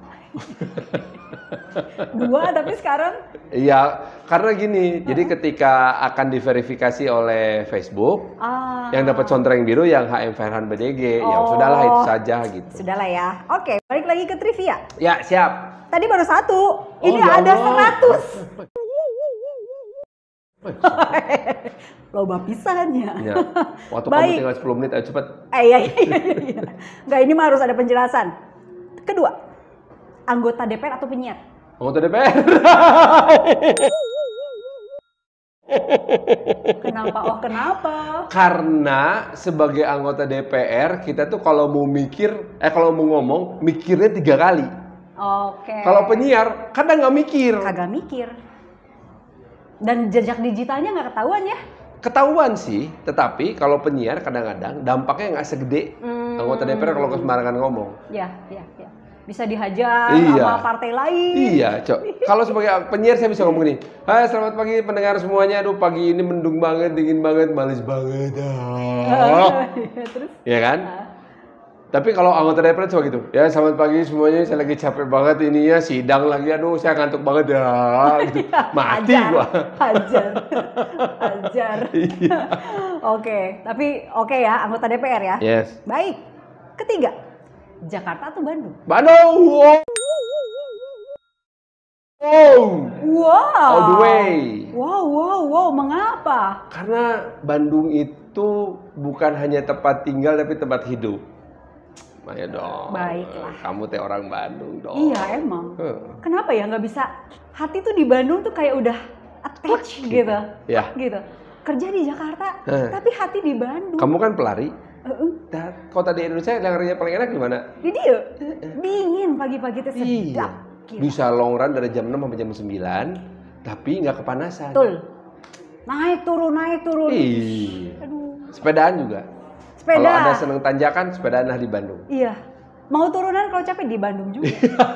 Dua, tapi sekarang? Iya, karena gini, uh-huh. jadi ketika akan diverifikasi oleh Facebook, ah. yang dapat contreng biru yang H M Farhan B D G, oh. ya sudahlah itu saja gitu. Sudahlah ya. Oke, balik lagi ke trivia. Ya, siap. Tadi baru satu, oh, ini ya ada Allah. seratus. Loba pisannya. Ya. Waktu Baik. kamu tinggal sepuluh menit, ayo cepet. Eh, iya, iya, iya, iya. Nggak, ini mah harus ada penjelasan. Kedua, anggota D P R atau penyiar? Anggota D P R. Kenapa? Oh, kenapa? Karena sebagai anggota D P R, kita tuh kalau mau mikir, eh kalau mau ngomong, mikirnya tiga kali. Oke. Kalau penyiar, kadang nggak mikir. Kagak mikir. Dan jejak digitalnya nggak ketahuan ya? Ketahuan sih, tetapi kalau penyiar kadang-kadang dampaknya nggak segede Hmm. anggota D P R kalau sembarangan ngomong. Ya, ya, ya. Bisa dihajar Iya. sama partai lain. Iya, Cok. Kalau sebagai penyiar saya bisa ngomong gini. Hai, selamat pagi pendengar semuanya. Aduh, pagi ini mendung banget, dingin banget, males banget. Ah. Terus? Ya kan? Ah. Tapi kalau anggota D P R coba gitu. Ya, selamat pagi semuanya. Saya lagi capek banget ininya, sidang lagi. Aduh, saya ngantuk banget ya. Gitu. Mati Hajar, gua. Hajar. Hajar. Iya. Oke, tapi oke ya, anggota D P R ya. Yes. Baik. Ketiga, Jakarta atau Bandung? Bandung. Wow. Oh. Wow. All the way. Wow, wow, wow. Mengapa? Karena Bandung itu bukan hanya tempat tinggal tapi tempat hidup. Maya dong. Baiklah. Kamu teh orang Bandung dong. Iya emang. Huh. Kenapa ya nggak bisa? Hati tuh di Bandung tuh kayak udah attach gitu. Ya. Gitu. Kerja di Jakarta, Huh. tapi hati di Bandung. Kamu kan pelari. Uh-uh. Dan kota di Indonesia yang larinya paling enak gimana? Di dia dingin pagi-pagi tuh sedap. Iya. Gila. Bisa long run dari jam enam sampai jam sembilan, tapi nggak kepanasan. Betul. Naik turun, naik turun. Iya. Aduh. Sepedaan juga. Sepeda. Kalau ada seneng tanjakan, sepedaan lah di Bandung. Iya. Mau turunan kalau capek di Bandung juga.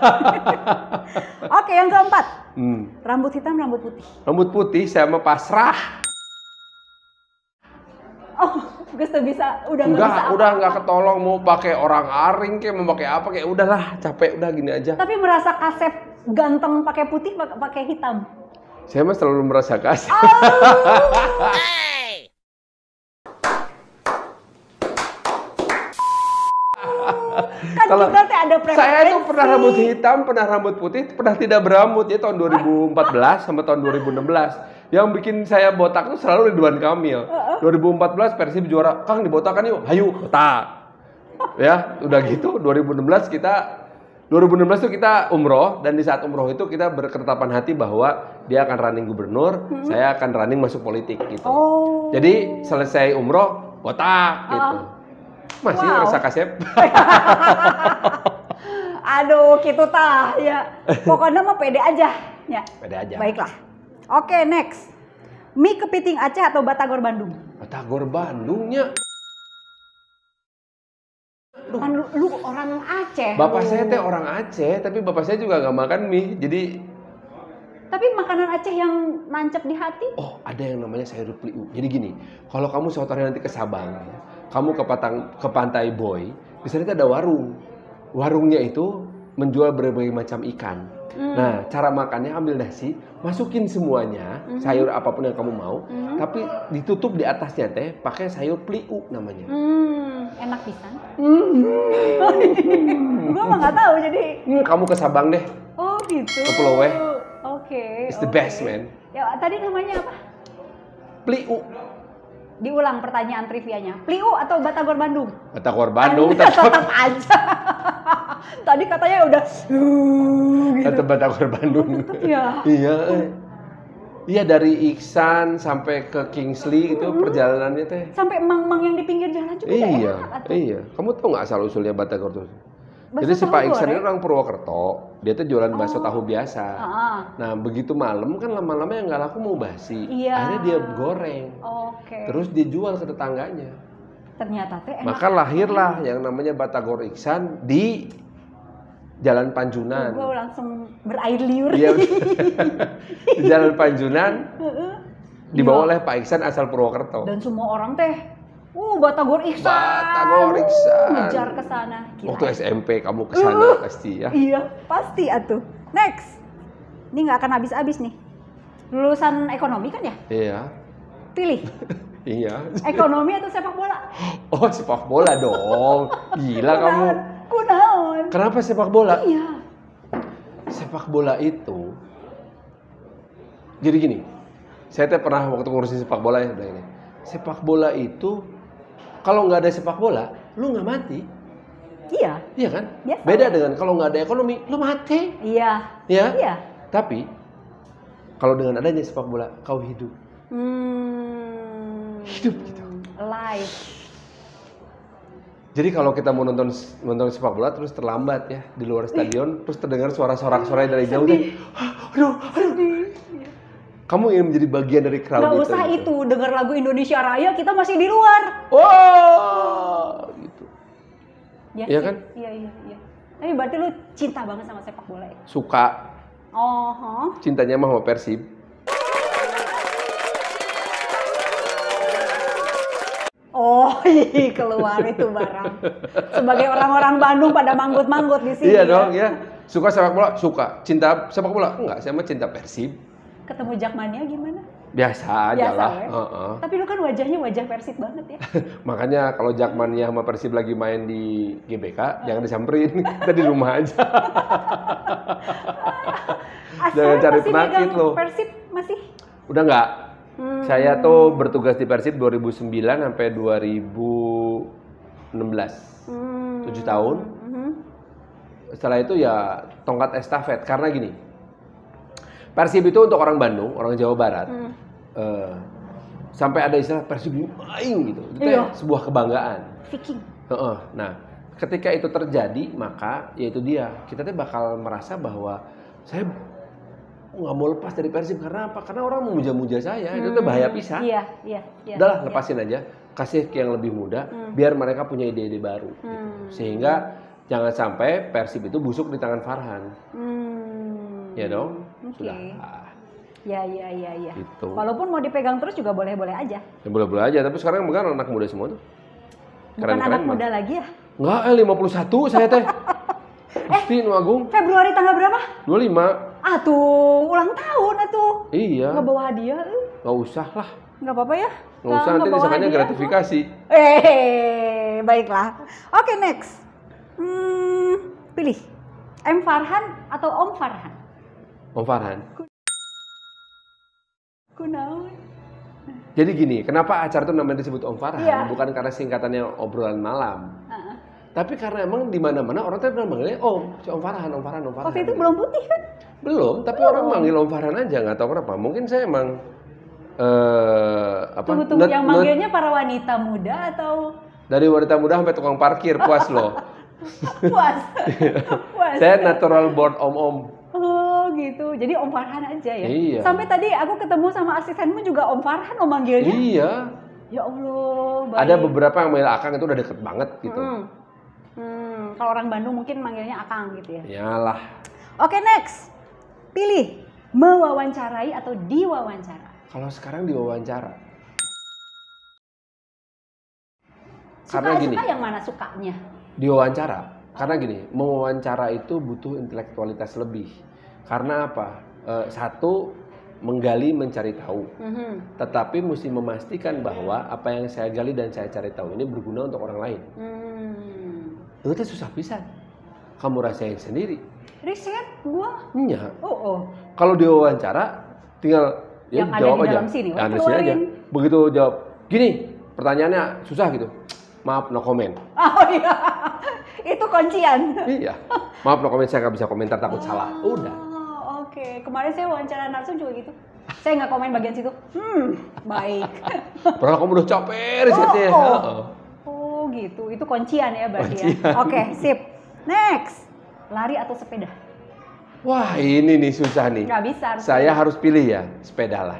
Oke, yang keempat. Hmm. Rambut hitam, rambut putih. Rambut putih sama pasrah. Oh, gue tuh bisa, udah nggak Enggak, bisa udah apa-apa. nggak ketolong mau pakai orang aring kayak mau pakai apa kayak udahlah capek udah gini aja. Tapi merasa Kasep ganteng pakai putih pak- pakai hitam. Saya mah selalu merasa kasih. Oh. Kan Kalau kita teh ada preferensi. saya itu pernah rambut hitam, pernah rambut putih, pernah tidak berambut ya tahun dua ribu empat belas sampai tahun dua ribu enam belas. Yang bikin saya botak itu selalu Ridwan Kamil. dua ribu empat belas Persib juara, Kang dibotakan yuk, hayu botak. Ya, udah gitu dua ribu enam belas kita dua ribu enam belas itu kita umroh dan di saat umroh itu kita berketetapan hati bahwa dia akan running gubernur, hmm. saya akan running masuk politik gitu. Oh. Jadi selesai umroh botak gitu. Masih Wow. rasa kasep. Aduh, gitu tah ya. Pokoknya mah pede aja ya. Pede aja. Baiklah. Oke, next. Mie kepiting Aceh atau Batagor Bandung? Batagor Bandungnya. Kan lu, lu orang Aceh. Bapak lu. saya teh orang Aceh, tapi bapak saya juga nggak makan mie. Jadi, Tapi makanan Aceh yang nancep di hati? oh ada yang namanya sayur peliu. Jadi gini, kalau kamu suatu hari nanti ke Sabang, kamu ke, Patang, ke Pantai Boy, di sana itu ada warung. Warungnya itu menjual berbagai macam ikan. Hmm. Nah, cara makannya ambil nasi, masukin semuanya, hmm. sayur apapun yang kamu mau, hmm. tapi ditutup di atasnya teh pakai sayur peliu namanya. Hmm, enak pisan. Hmm. Gue mah nggak tahu jadi. Hmm, kamu ke Sabang deh. Oh gitu. Ke Pulau Weh. Oke. It's the okay. best, man. Ya, tadi namanya apa? Peliu. Diulang pertanyaan trivianya. Peliu atau Batagor Bandung? Batagor Bandung. Tetap aja. Tadi katanya udah. Uh, gitu. Tetap Batagor Bandung. Tetap ya. Iya. Eh. Iya dari Iksan sampai ke Kingsley itu mm-hmm. perjalanannya teh. Sampai emang-emang yang di pinggir jalan juga Iya. enak. Iya. Kamu tahu nggak asal usulnya Batagor tuh? Bakso Jadi si Pak Iksan goreng? ini orang Purwokerto, dia tuh jualan bakso Oh. tahu biasa. Ah. Nah begitu malam kan lama-lama yang nggak laku mau basi. Iya. Akhirnya dia goreng. Oke. Terus dia jual ke tetangganya. Ternyata teh enak. Maka lahirlah yang namanya Batagor Iksan di Jalan Panjunan. Gue langsung berair liur. Iya. Di Jalan Panjunan dibawa oleh Pak Iksan asal Purwokerto. Dan semua orang teh Uh, Batagor Iksan. Batagor Iksan. Uh, ngejar ke sana. Waktu S M P kamu ke sana uh, pasti ya. Iya, pasti atuh. Next. Ini nggak akan habis-habis nih. Lulusan ekonomi kan ya? Iya. Pilih. Iya. Ekonomi atau sepak bola? Oh, sepak bola dong. Gila kamu. Kunaon? Kenapa sepak bola? Iya. Sepak bola itu jadi gini. Saya teh pernah waktu ngurusin sepak bola ya udah ini. Sepak bola itu kalau nggak ada sepak bola, lu nggak mati. Iya. Iya kan? Biasa. Beda dengan kalau nggak ada ekonomi, lu mati. Iya. Ya? Iya. Tapi kalau dengan adanya sepak bola, kau hidup. Hmm. Hidup gitu. Live. Jadi kalau kita mau nonton nonton sepak bola terus terlambat ya di luar stadion, terus terdengar suara-suara dari jauh deh. Aduh, aduh. Kamu ingin menjadi bagian dari crowd itu. Gak usah itu, itu. Dengar lagu Indonesia Raya kita masih di luar. Oh, gitu. Ya, iya kan? Iya, iya, iya. Tapi berarti lu cinta banget sama sepak bola ya? Suka. Oh, huh? Cintanya mah sama Persib. Oh, iya, keluar itu barang. Sebagai orang-orang Bandung pada manggut-manggut di sini. Iya dong, ya. Suka sepak bola? Suka. Cinta sepak bola? Enggak, saya mah cinta Persib. Ketemu Jakmania gimana? Biasa aja Biasa, lah. Ya? Uh-uh. Tapi lu kan wajahnya wajah Persib banget ya. Makanya kalau Jakmania sama Persib lagi main di G B K, uh. jangan disamperin. Kita di rumah aja. Jangan cari penakit lo. Persib masih? Udah enggak. Hmm. Saya tuh bertugas di Persib dua ribu sembilan sampai dua ribu enam belas. Hmm. tujuh tahun. Hmm. Setelah itu ya tongkat estafet. Karena gini, Persib itu untuk orang Bandung, orang Jawa Barat, hmm. uh, sampai ada istilah Persib aing gitu. Itu iya. Sebuah kebanggaan. Viking. Uh-uh. Nah, ketika itu terjadi, maka yaitu dia. Kita tuh bakal merasa bahwa saya nggak mau lepas dari Persib karena apa? Karena orang memuja-muja saya, hmm. itu tuh bahaya pisah. Iya, iya, iya. Udahlah, iya. lepasin aja, kasih ke yang lebih muda, hmm. biar mereka punya ide-ide baru. Hmm. Gitu. Sehingga jangan sampai Persib itu busuk di tangan Farhan. Hmm. Ya dong, okay. Sudah. Ya, ya, ya, ya. Gitu. Walaupun mau dipegang terus juga boleh-boleh aja. Ya boleh-boleh aja, tapi sekarang bukan anak muda semua tuh. Bukan keren, anak keren, muda bang. Lagi ya? Enggak, eh lima puluh satu saya teh. Pasti eh, nu Agung. Februari tanggal berapa? dua puluh lima. Ah tuh, ulang tahun atuh. Iya. Nggak bawa hadiah lu? Nggak usah lah. Nggak apa-apa ya? Nggak usah, nanti disangkanya gratifikasi. Eh, baiklah. Oke, okay, next. Hmm, pilih. M. Farhan atau Om Farhan? Om Farhan. Kunaon? Jadi gini, kenapa acara itu namanya disebut Om Farhan? Ya. Bukan karena singkatannya obrolan malam. Uh-uh. Tapi karena emang di mana-mana orang tuh bilang manggilnya Om, si Om Farhan, Om Farhan, Om Farhan. Waktu itu belum putih kan? Belum, tapi belum. Orang manggil Om Farhan aja, nggak tahu kenapa. Mungkin saya emang uh, apa? Tunggu-tunggu, not, yang manggilnya not, para wanita muda atau? Dari wanita muda sampai tukang parkir, puas loh. Puas. Puas. Saya natural born Om-Om. Oh gitu, jadi Om Farhan aja ya? Iya. Sampai tadi aku ketemu sama asistenmu juga Om Farhan Om manggilnya? Iya. Ya Allah, baik. Ada beberapa yang manggil Akang itu udah deket banget gitu. Hmm. Hmm, kalau orang Bandung mungkin manggilnya Akang gitu ya? Iyalah. Oke, next. Pilih, mewawancarai atau diwawancara? Kalau sekarang diwawancara. Suka, Karena gini. Suka yang mana sukanya? Diwawancara. Karena gini, mewawancara itu butuh intelektualitas lebih. Karena apa? E, satu, menggali mencari tahu. Mm-hmm. Tetapi mesti memastikan bahwa apa yang saya gali dan saya cari tahu ini berguna untuk orang lain. Mm. Itu susah pisan. Kamu rasain sendiri. Riset gua? Iya. Oh, oh. Kalau diwawancara, tinggal ya, yang jawab ada di aja. dalam sini. Ya, sini aja. Begitu jawab, gini, pertanyaannya susah gitu. Maaf, no comment. Oh iya, itu kuncian. Iya. Maaf, no comment, saya nggak bisa komentar, takut oh, salah. Udah. Oke, okay. Kemarin saya wawancara Narsum juga gitu. Saya nggak komen bagian situ. Hmm, baik. Padahal kamu udah capek risetnya. Oh, oh. oh gitu, itu kuncian ya berarti kuncian. Ya. Oke, okay, sip. Next, lari atau sepeda? Wah, ini nih susah nih. Nggak bisa. Harus saya pilih. harus pilih ya, sepeda lah.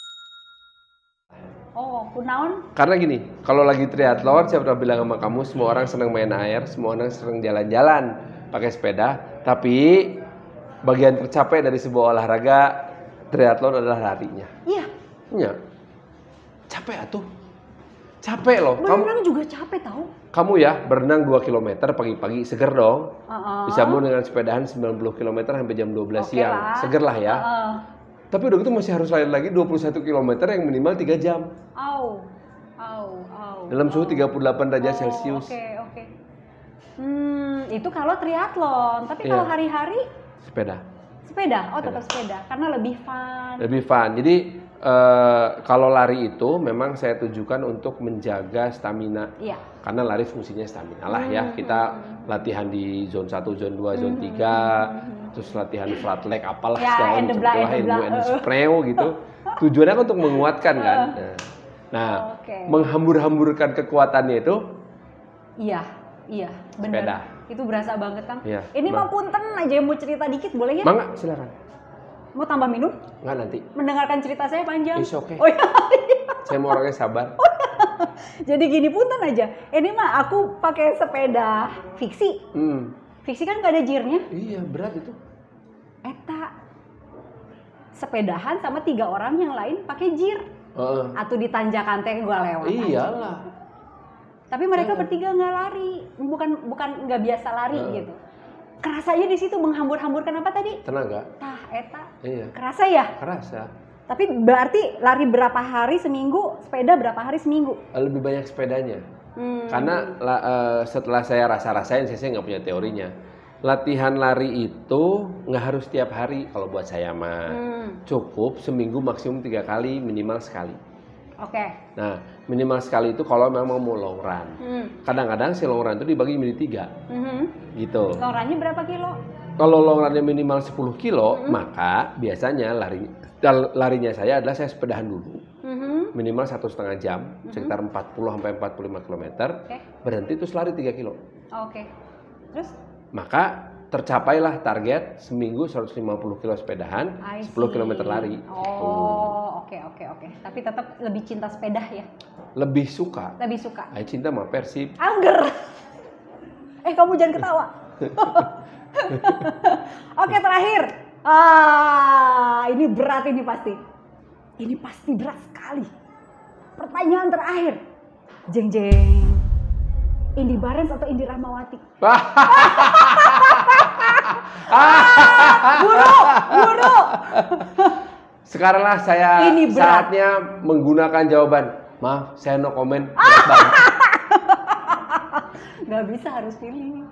Oh, kunaon? Karena gini, kalau lagi triathlon, saya pernah bilang sama kamu, semua orang senang main air, semua orang senang jalan-jalan pakai sepeda. Tapi bagian tercapek dari sebuah olahraga triathlon adalah larinya. Iya. Iya. Capek atuh. Capek loh. Berenang kamu, juga capek tahu. Kamu ya berenang dua kilometer pagi-pagi, seger dong. Uh-uh. Disambung dengan sepedahan sembilan puluh kilometer sampai jam dua belas okay siang. Lah. Seger lah ya. Uh-uh. Tapi udah gitu masih harus lari lagi dua puluh satu kilometer yang minimal tiga jam. Au. Au, au. Dalam suhu au. tiga puluh delapan derajat oh, Celcius. Oke, okay, oke. Okay. Hmm, itu kalau triathlon. Tapi yeah. kalau hari-hari sepeda. Sepeda, oh Sepeda. tetap sepeda, karena lebih fun. Lebih fun. Jadi uh, kalau lari itu memang saya tujukan untuk menjaga stamina. Iya. Karena lari fungsinya stamina lah ya. Hmm. Kita latihan di zone satu, zone dua, zone tiga, hmm. terus latihan flat leg apalah ya, segala macam lah, and spreo gitu. Tujuannya kan untuk menguatkan kan. Nah, nah okay. menghambur-hamburkan kekuatannya itu. Iya, iya, benar. Sepeda. Itu berasa banget kan. Iya, ini mah punten aja mau cerita dikit boleh ya? Mangga, silakan. Mau tambah minum? Nggak nanti. Mendengarkan cerita saya panjang. It's okay. Oh, iya. Saya mau orangnya sabar. Jadi gini punten aja. Ini mah aku pakai sepeda fiksi. Hmm. Fiksi kan gak ada jirnya. Iya, berat itu. Eta sepedahan sama tiga orang yang lain pakai jir. Uh. Atau di tanjakan teh gua lewat. Iyalah. Aja. Tapi mereka uh. bertiga nggak lari, bukan bukan nggak biasa lari uh. gitu. Kerasanya di situ menghambur-hamburkan apa tadi? Tenaga. Tah, eta. Iya. Kerasa ya? Kerasa. Tapi berarti lari berapa hari seminggu, sepeda berapa hari seminggu? Lebih banyak sepedanya. Hmm. Karena uh, setelah saya rasa-rasain, saya nggak punya teorinya. Latihan lari itu nggak harus tiap hari kalau buat saya mah. Hmm. Cukup seminggu maksimum tiga kali, minimal sekali. Oke. Okay. Nah, minimal sekali itu kalau memang mau long run. Hmm. Kadang-kadang si long run itu dibagi menjadi tiga. Hmm. Gitu. Long runnya berapa kilo? Kalau long runnya minimal sepuluh kilo, hmm. maka biasanya lari, larinya saya adalah saya sepedahan dulu. Hmm. Minimal satu setengah jam, hmm. sekitar empat puluh sampai empat puluh lima kilometer. Okay. Berhenti terus lari tiga kilo. Oke. Okay. Terus? Maka tercapailah target seminggu seratus lima puluh kilo sepedahan, sepuluh kilometer lari. Oh, oke oke oke. Tapi tetap lebih cinta sepeda ya? Lebih suka. Lebih suka. Ay, cinta sama Persib. Angger. Eh kamu jangan ketawa. Oke terakhir. Ah, ini berat ini pasti. Ini pasti berat sekali. Pertanyaan terakhir. Jeng jeng. Indy Barens atau Indi Rahmawati? ah, buru, buru. Sekaranglah saya saatnya menggunakan jawaban. Maaf, saya no comment. Gak bisa, harus pilih.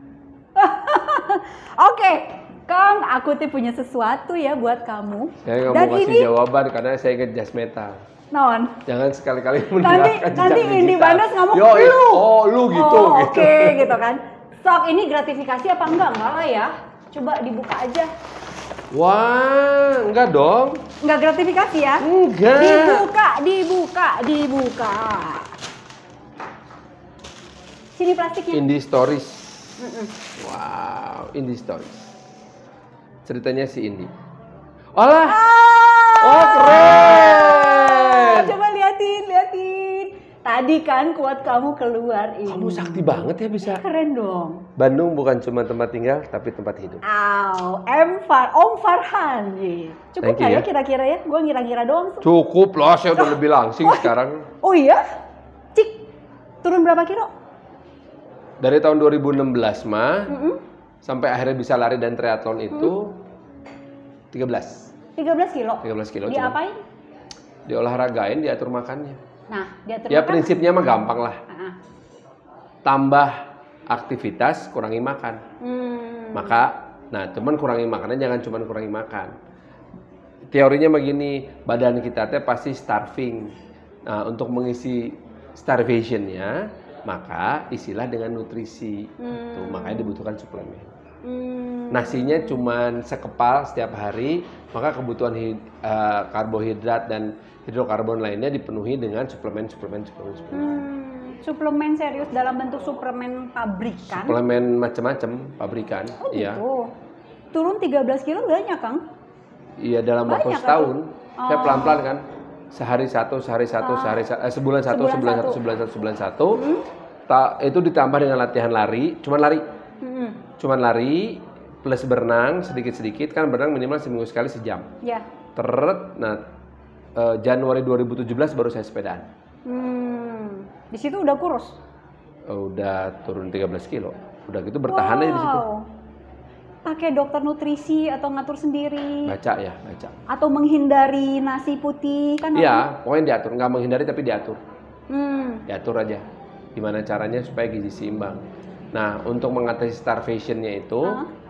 Oke, Kang, aku tuh punya sesuatu ya buat kamu. Saya nggak mau kasih ini... jawaban karena saya ingat jazz metal. Non. Jangan sekali-kali Nanti mendengarkan nanti Indy Barens ngomong Yo, lu. Oh, lu gitu. Oh, gitu. Oke, okay, gitu kan. Sok ini gratifikasi apa enggak? Enggak lah ya. Coba dibuka aja. Wah, enggak dong. Enggak gratifikasi ya? Enggak. Dibuka, dibuka, dibuka. Sini plastiknya. Indie Stories. Mm-mm. Wow, Indie Stories. Ceritanya si Indi. Olah. Ah! Oh, keren. Coba liatin, liatin. Tadi kan kuat kamu keluar ini. Kamu sakti banget ya bisa. Keren dong. Bandung bukan cuma tempat tinggal, tapi tempat hidup. Aw, M Far, Om Farhan. Cukup nggak ya kira-kira ya? Gue ngira-ngira doang. Cukup loh, saya udah oh. lebih langsing oh. sekarang. Oh iya? Cik, turun berapa kilo? Dari tahun dua ribu enam belas mah, mm-hmm. sampai akhirnya bisa lari dan triathlon itu mm. tiga belas. tiga belas kilo? tiga belas kilo. Diapain? Diolahragain, diatur makannya. Nah, diatur ya makan? Prinsipnya mah gampang lah. Uh-huh. Tambah aktivitas, kurangi makan. Hmm. Maka, nah cuman kurangi makannya jangan cuman kurangi makan. Teorinya begini, badan kita teh pasti starving. Nah, untuk mengisi starvation-nya, maka isilah dengan nutrisi. Hmm. Tuh, makanya dibutuhkan suplemen. Hmm. Nasinya cuman sekepal setiap hari, maka kebutuhan hid, uh, karbohidrat dan hidrokarbon lainnya dipenuhi dengan suplemen-suplemen suplemen. Hmm. Suplemen serius dalam bentuk suplemen pabrikan? Suplemen macam-macam pabrikan. Oh gitu. Iya. Turun tiga belas kilo banyak, Kang? Iya, dalam waktu setahun. Oh. Saya pelan-pelan kan. Sehari satu, sehari satu, ah. sehari eh, sebulan satu, sebulan, sebulan satu, sebulan satu, sebulan satu. Hmm. Ta, itu ditambah dengan latihan lari, cuman lari. Hmm. Cuman lari plus berenang sedikit-sedikit, kan berenang minimal seminggu sekali sejam. Ya. Teret, nah uh, Januari dua ribu tujuh belas baru saya sepedaan. Hmm. Di situ udah kurus? Uh, udah turun tiga belas kilo. Udah gitu bertahan wow. aja di situ. Pakai dokter nutrisi atau ngatur sendiri? Baca ya, baca. Atau menghindari nasi putih kan? Iya, pokoknya diatur. Nggak menghindari tapi diatur. Hmm. Diatur aja. Gimana caranya supaya gizi seimbang. Nah, untuk mengatasi starvation-nya itu, huh?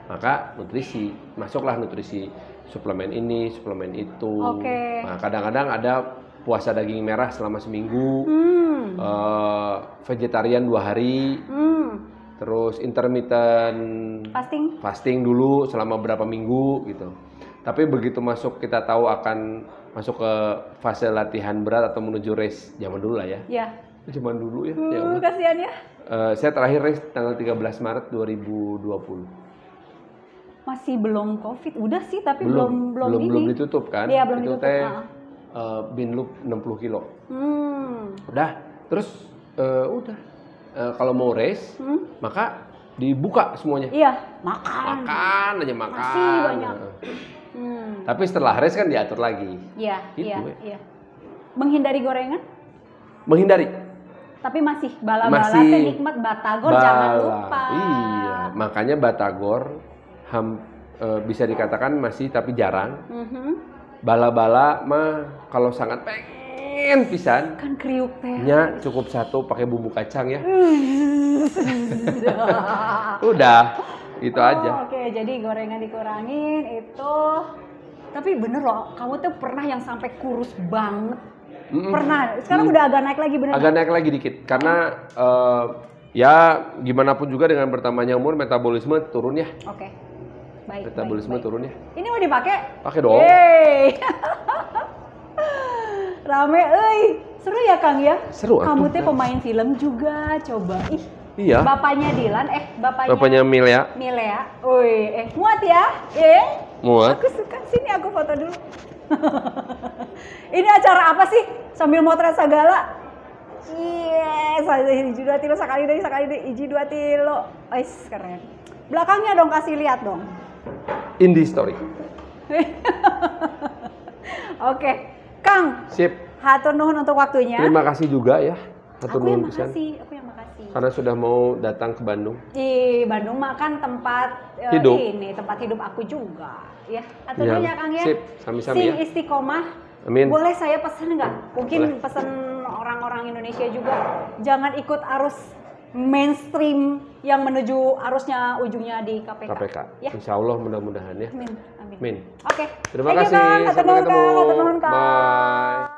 maka nutrisi, masuklah nutrisi suplemen ini, suplemen itu. Oke. Nah, kadang-kadang ada puasa daging merah selama seminggu, Hmm. uh, vegetarian dua hari, Hmm. terus intermittent Fasting? fasting dulu selama berapa minggu gitu. Tapi begitu masuk kita tahu akan masuk ke fase latihan berat atau menuju race zaman dulu lah ya. Ya. Zaman dulu ya. Uh, Ya Allah. kasihan ya. Uh, saya terakhir race tanggal tiga belas Maret dua ribu dua puluh. Masih belum COVID, udah sih tapi Belum, belum belum, belum, ini. belum ditutup kan? Iya, belum itu ditutup. teh Ah. uh, binloop enam puluh kilo. Hmm. Udah, terus uh, udah. Uh, kalau mau race, Hmm? maka dibuka semuanya. Iya, makan. Makan aja makan. Masih banyak. Hmm. Tapi setelah race kan diatur lagi. Iya, Gitu, iya, ya. iya. Menghindari gorengan, Menghindari. tapi masih bala-bala Masih teh nikmat batagor jangan bala. lupa. Iya, makanya batagor ham, e, bisa dikatakan masih tapi jarang. Mhm. Bala-bala mah kalau sangat pengen pisan, Kan kriuk teh. nya cukup satu pakai bumbu kacang ya. Udah, itu Oh, aja. Oke, jadi gorengan dikurangin itu. Tapi bener loh, kamu tuh pernah yang sampai kurus banget. Mm-mm. Pernah. Sekarang Mm. udah agak naik lagi bener. Agak naik lagi dikit karena eh, ya gimana pun juga dengan bertambahnya umur metabolisme turun ya. Oke. Baik. Metabolisme baik, baik. turun ya. Ini mau dipakai? Pakai dong. Yeay. Rame, euy. Seru ya Kang ya? Seru, Kamu atuh. teh pemain film juga, coba. Ih. Iya. Bapaknya Dilan, eh bapaknya, Bapaknya Milea. Milea. Woi, eh muat ya? Eh. Muat. Aku suka, sini aku foto dulu. Ini acara apa sih? Sambil motret segala. Yes, hiji dua tilo sekali deh, sekali deh, hiji dua tilo. Wis keren. Belakangnya dong kasih lihat dong. Indie story. Oke, Kang. Sip. Hatur nuhun untuk waktunya. Terima kasih juga ya. Hatur Aku yang nuhun pisan. makasih, aku yang makasih. Karena sudah mau datang ke Bandung. Di Bandung mah kan tempat eh, Hidup. ini, tempat hidup aku juga. Ya, hatur Iya. nuhun ya Kang ya. Sip, sami-sami Sing ya. istiqomah. Amin. Boleh saya pesan nggak? Mungkin Boleh. pesan orang-orang Indonesia juga. Jangan ikut arus mainstream yang menuju arusnya ujungnya di K P K. K P K. Ya. Insya Allah mudah-mudahan ya. Amin. Amin. Amin. Oke. Terima Thank you, kasih. Kang. Hatur Sampai nuhun, ketemu. Kang. Hatur nuhun, Kang. Bye.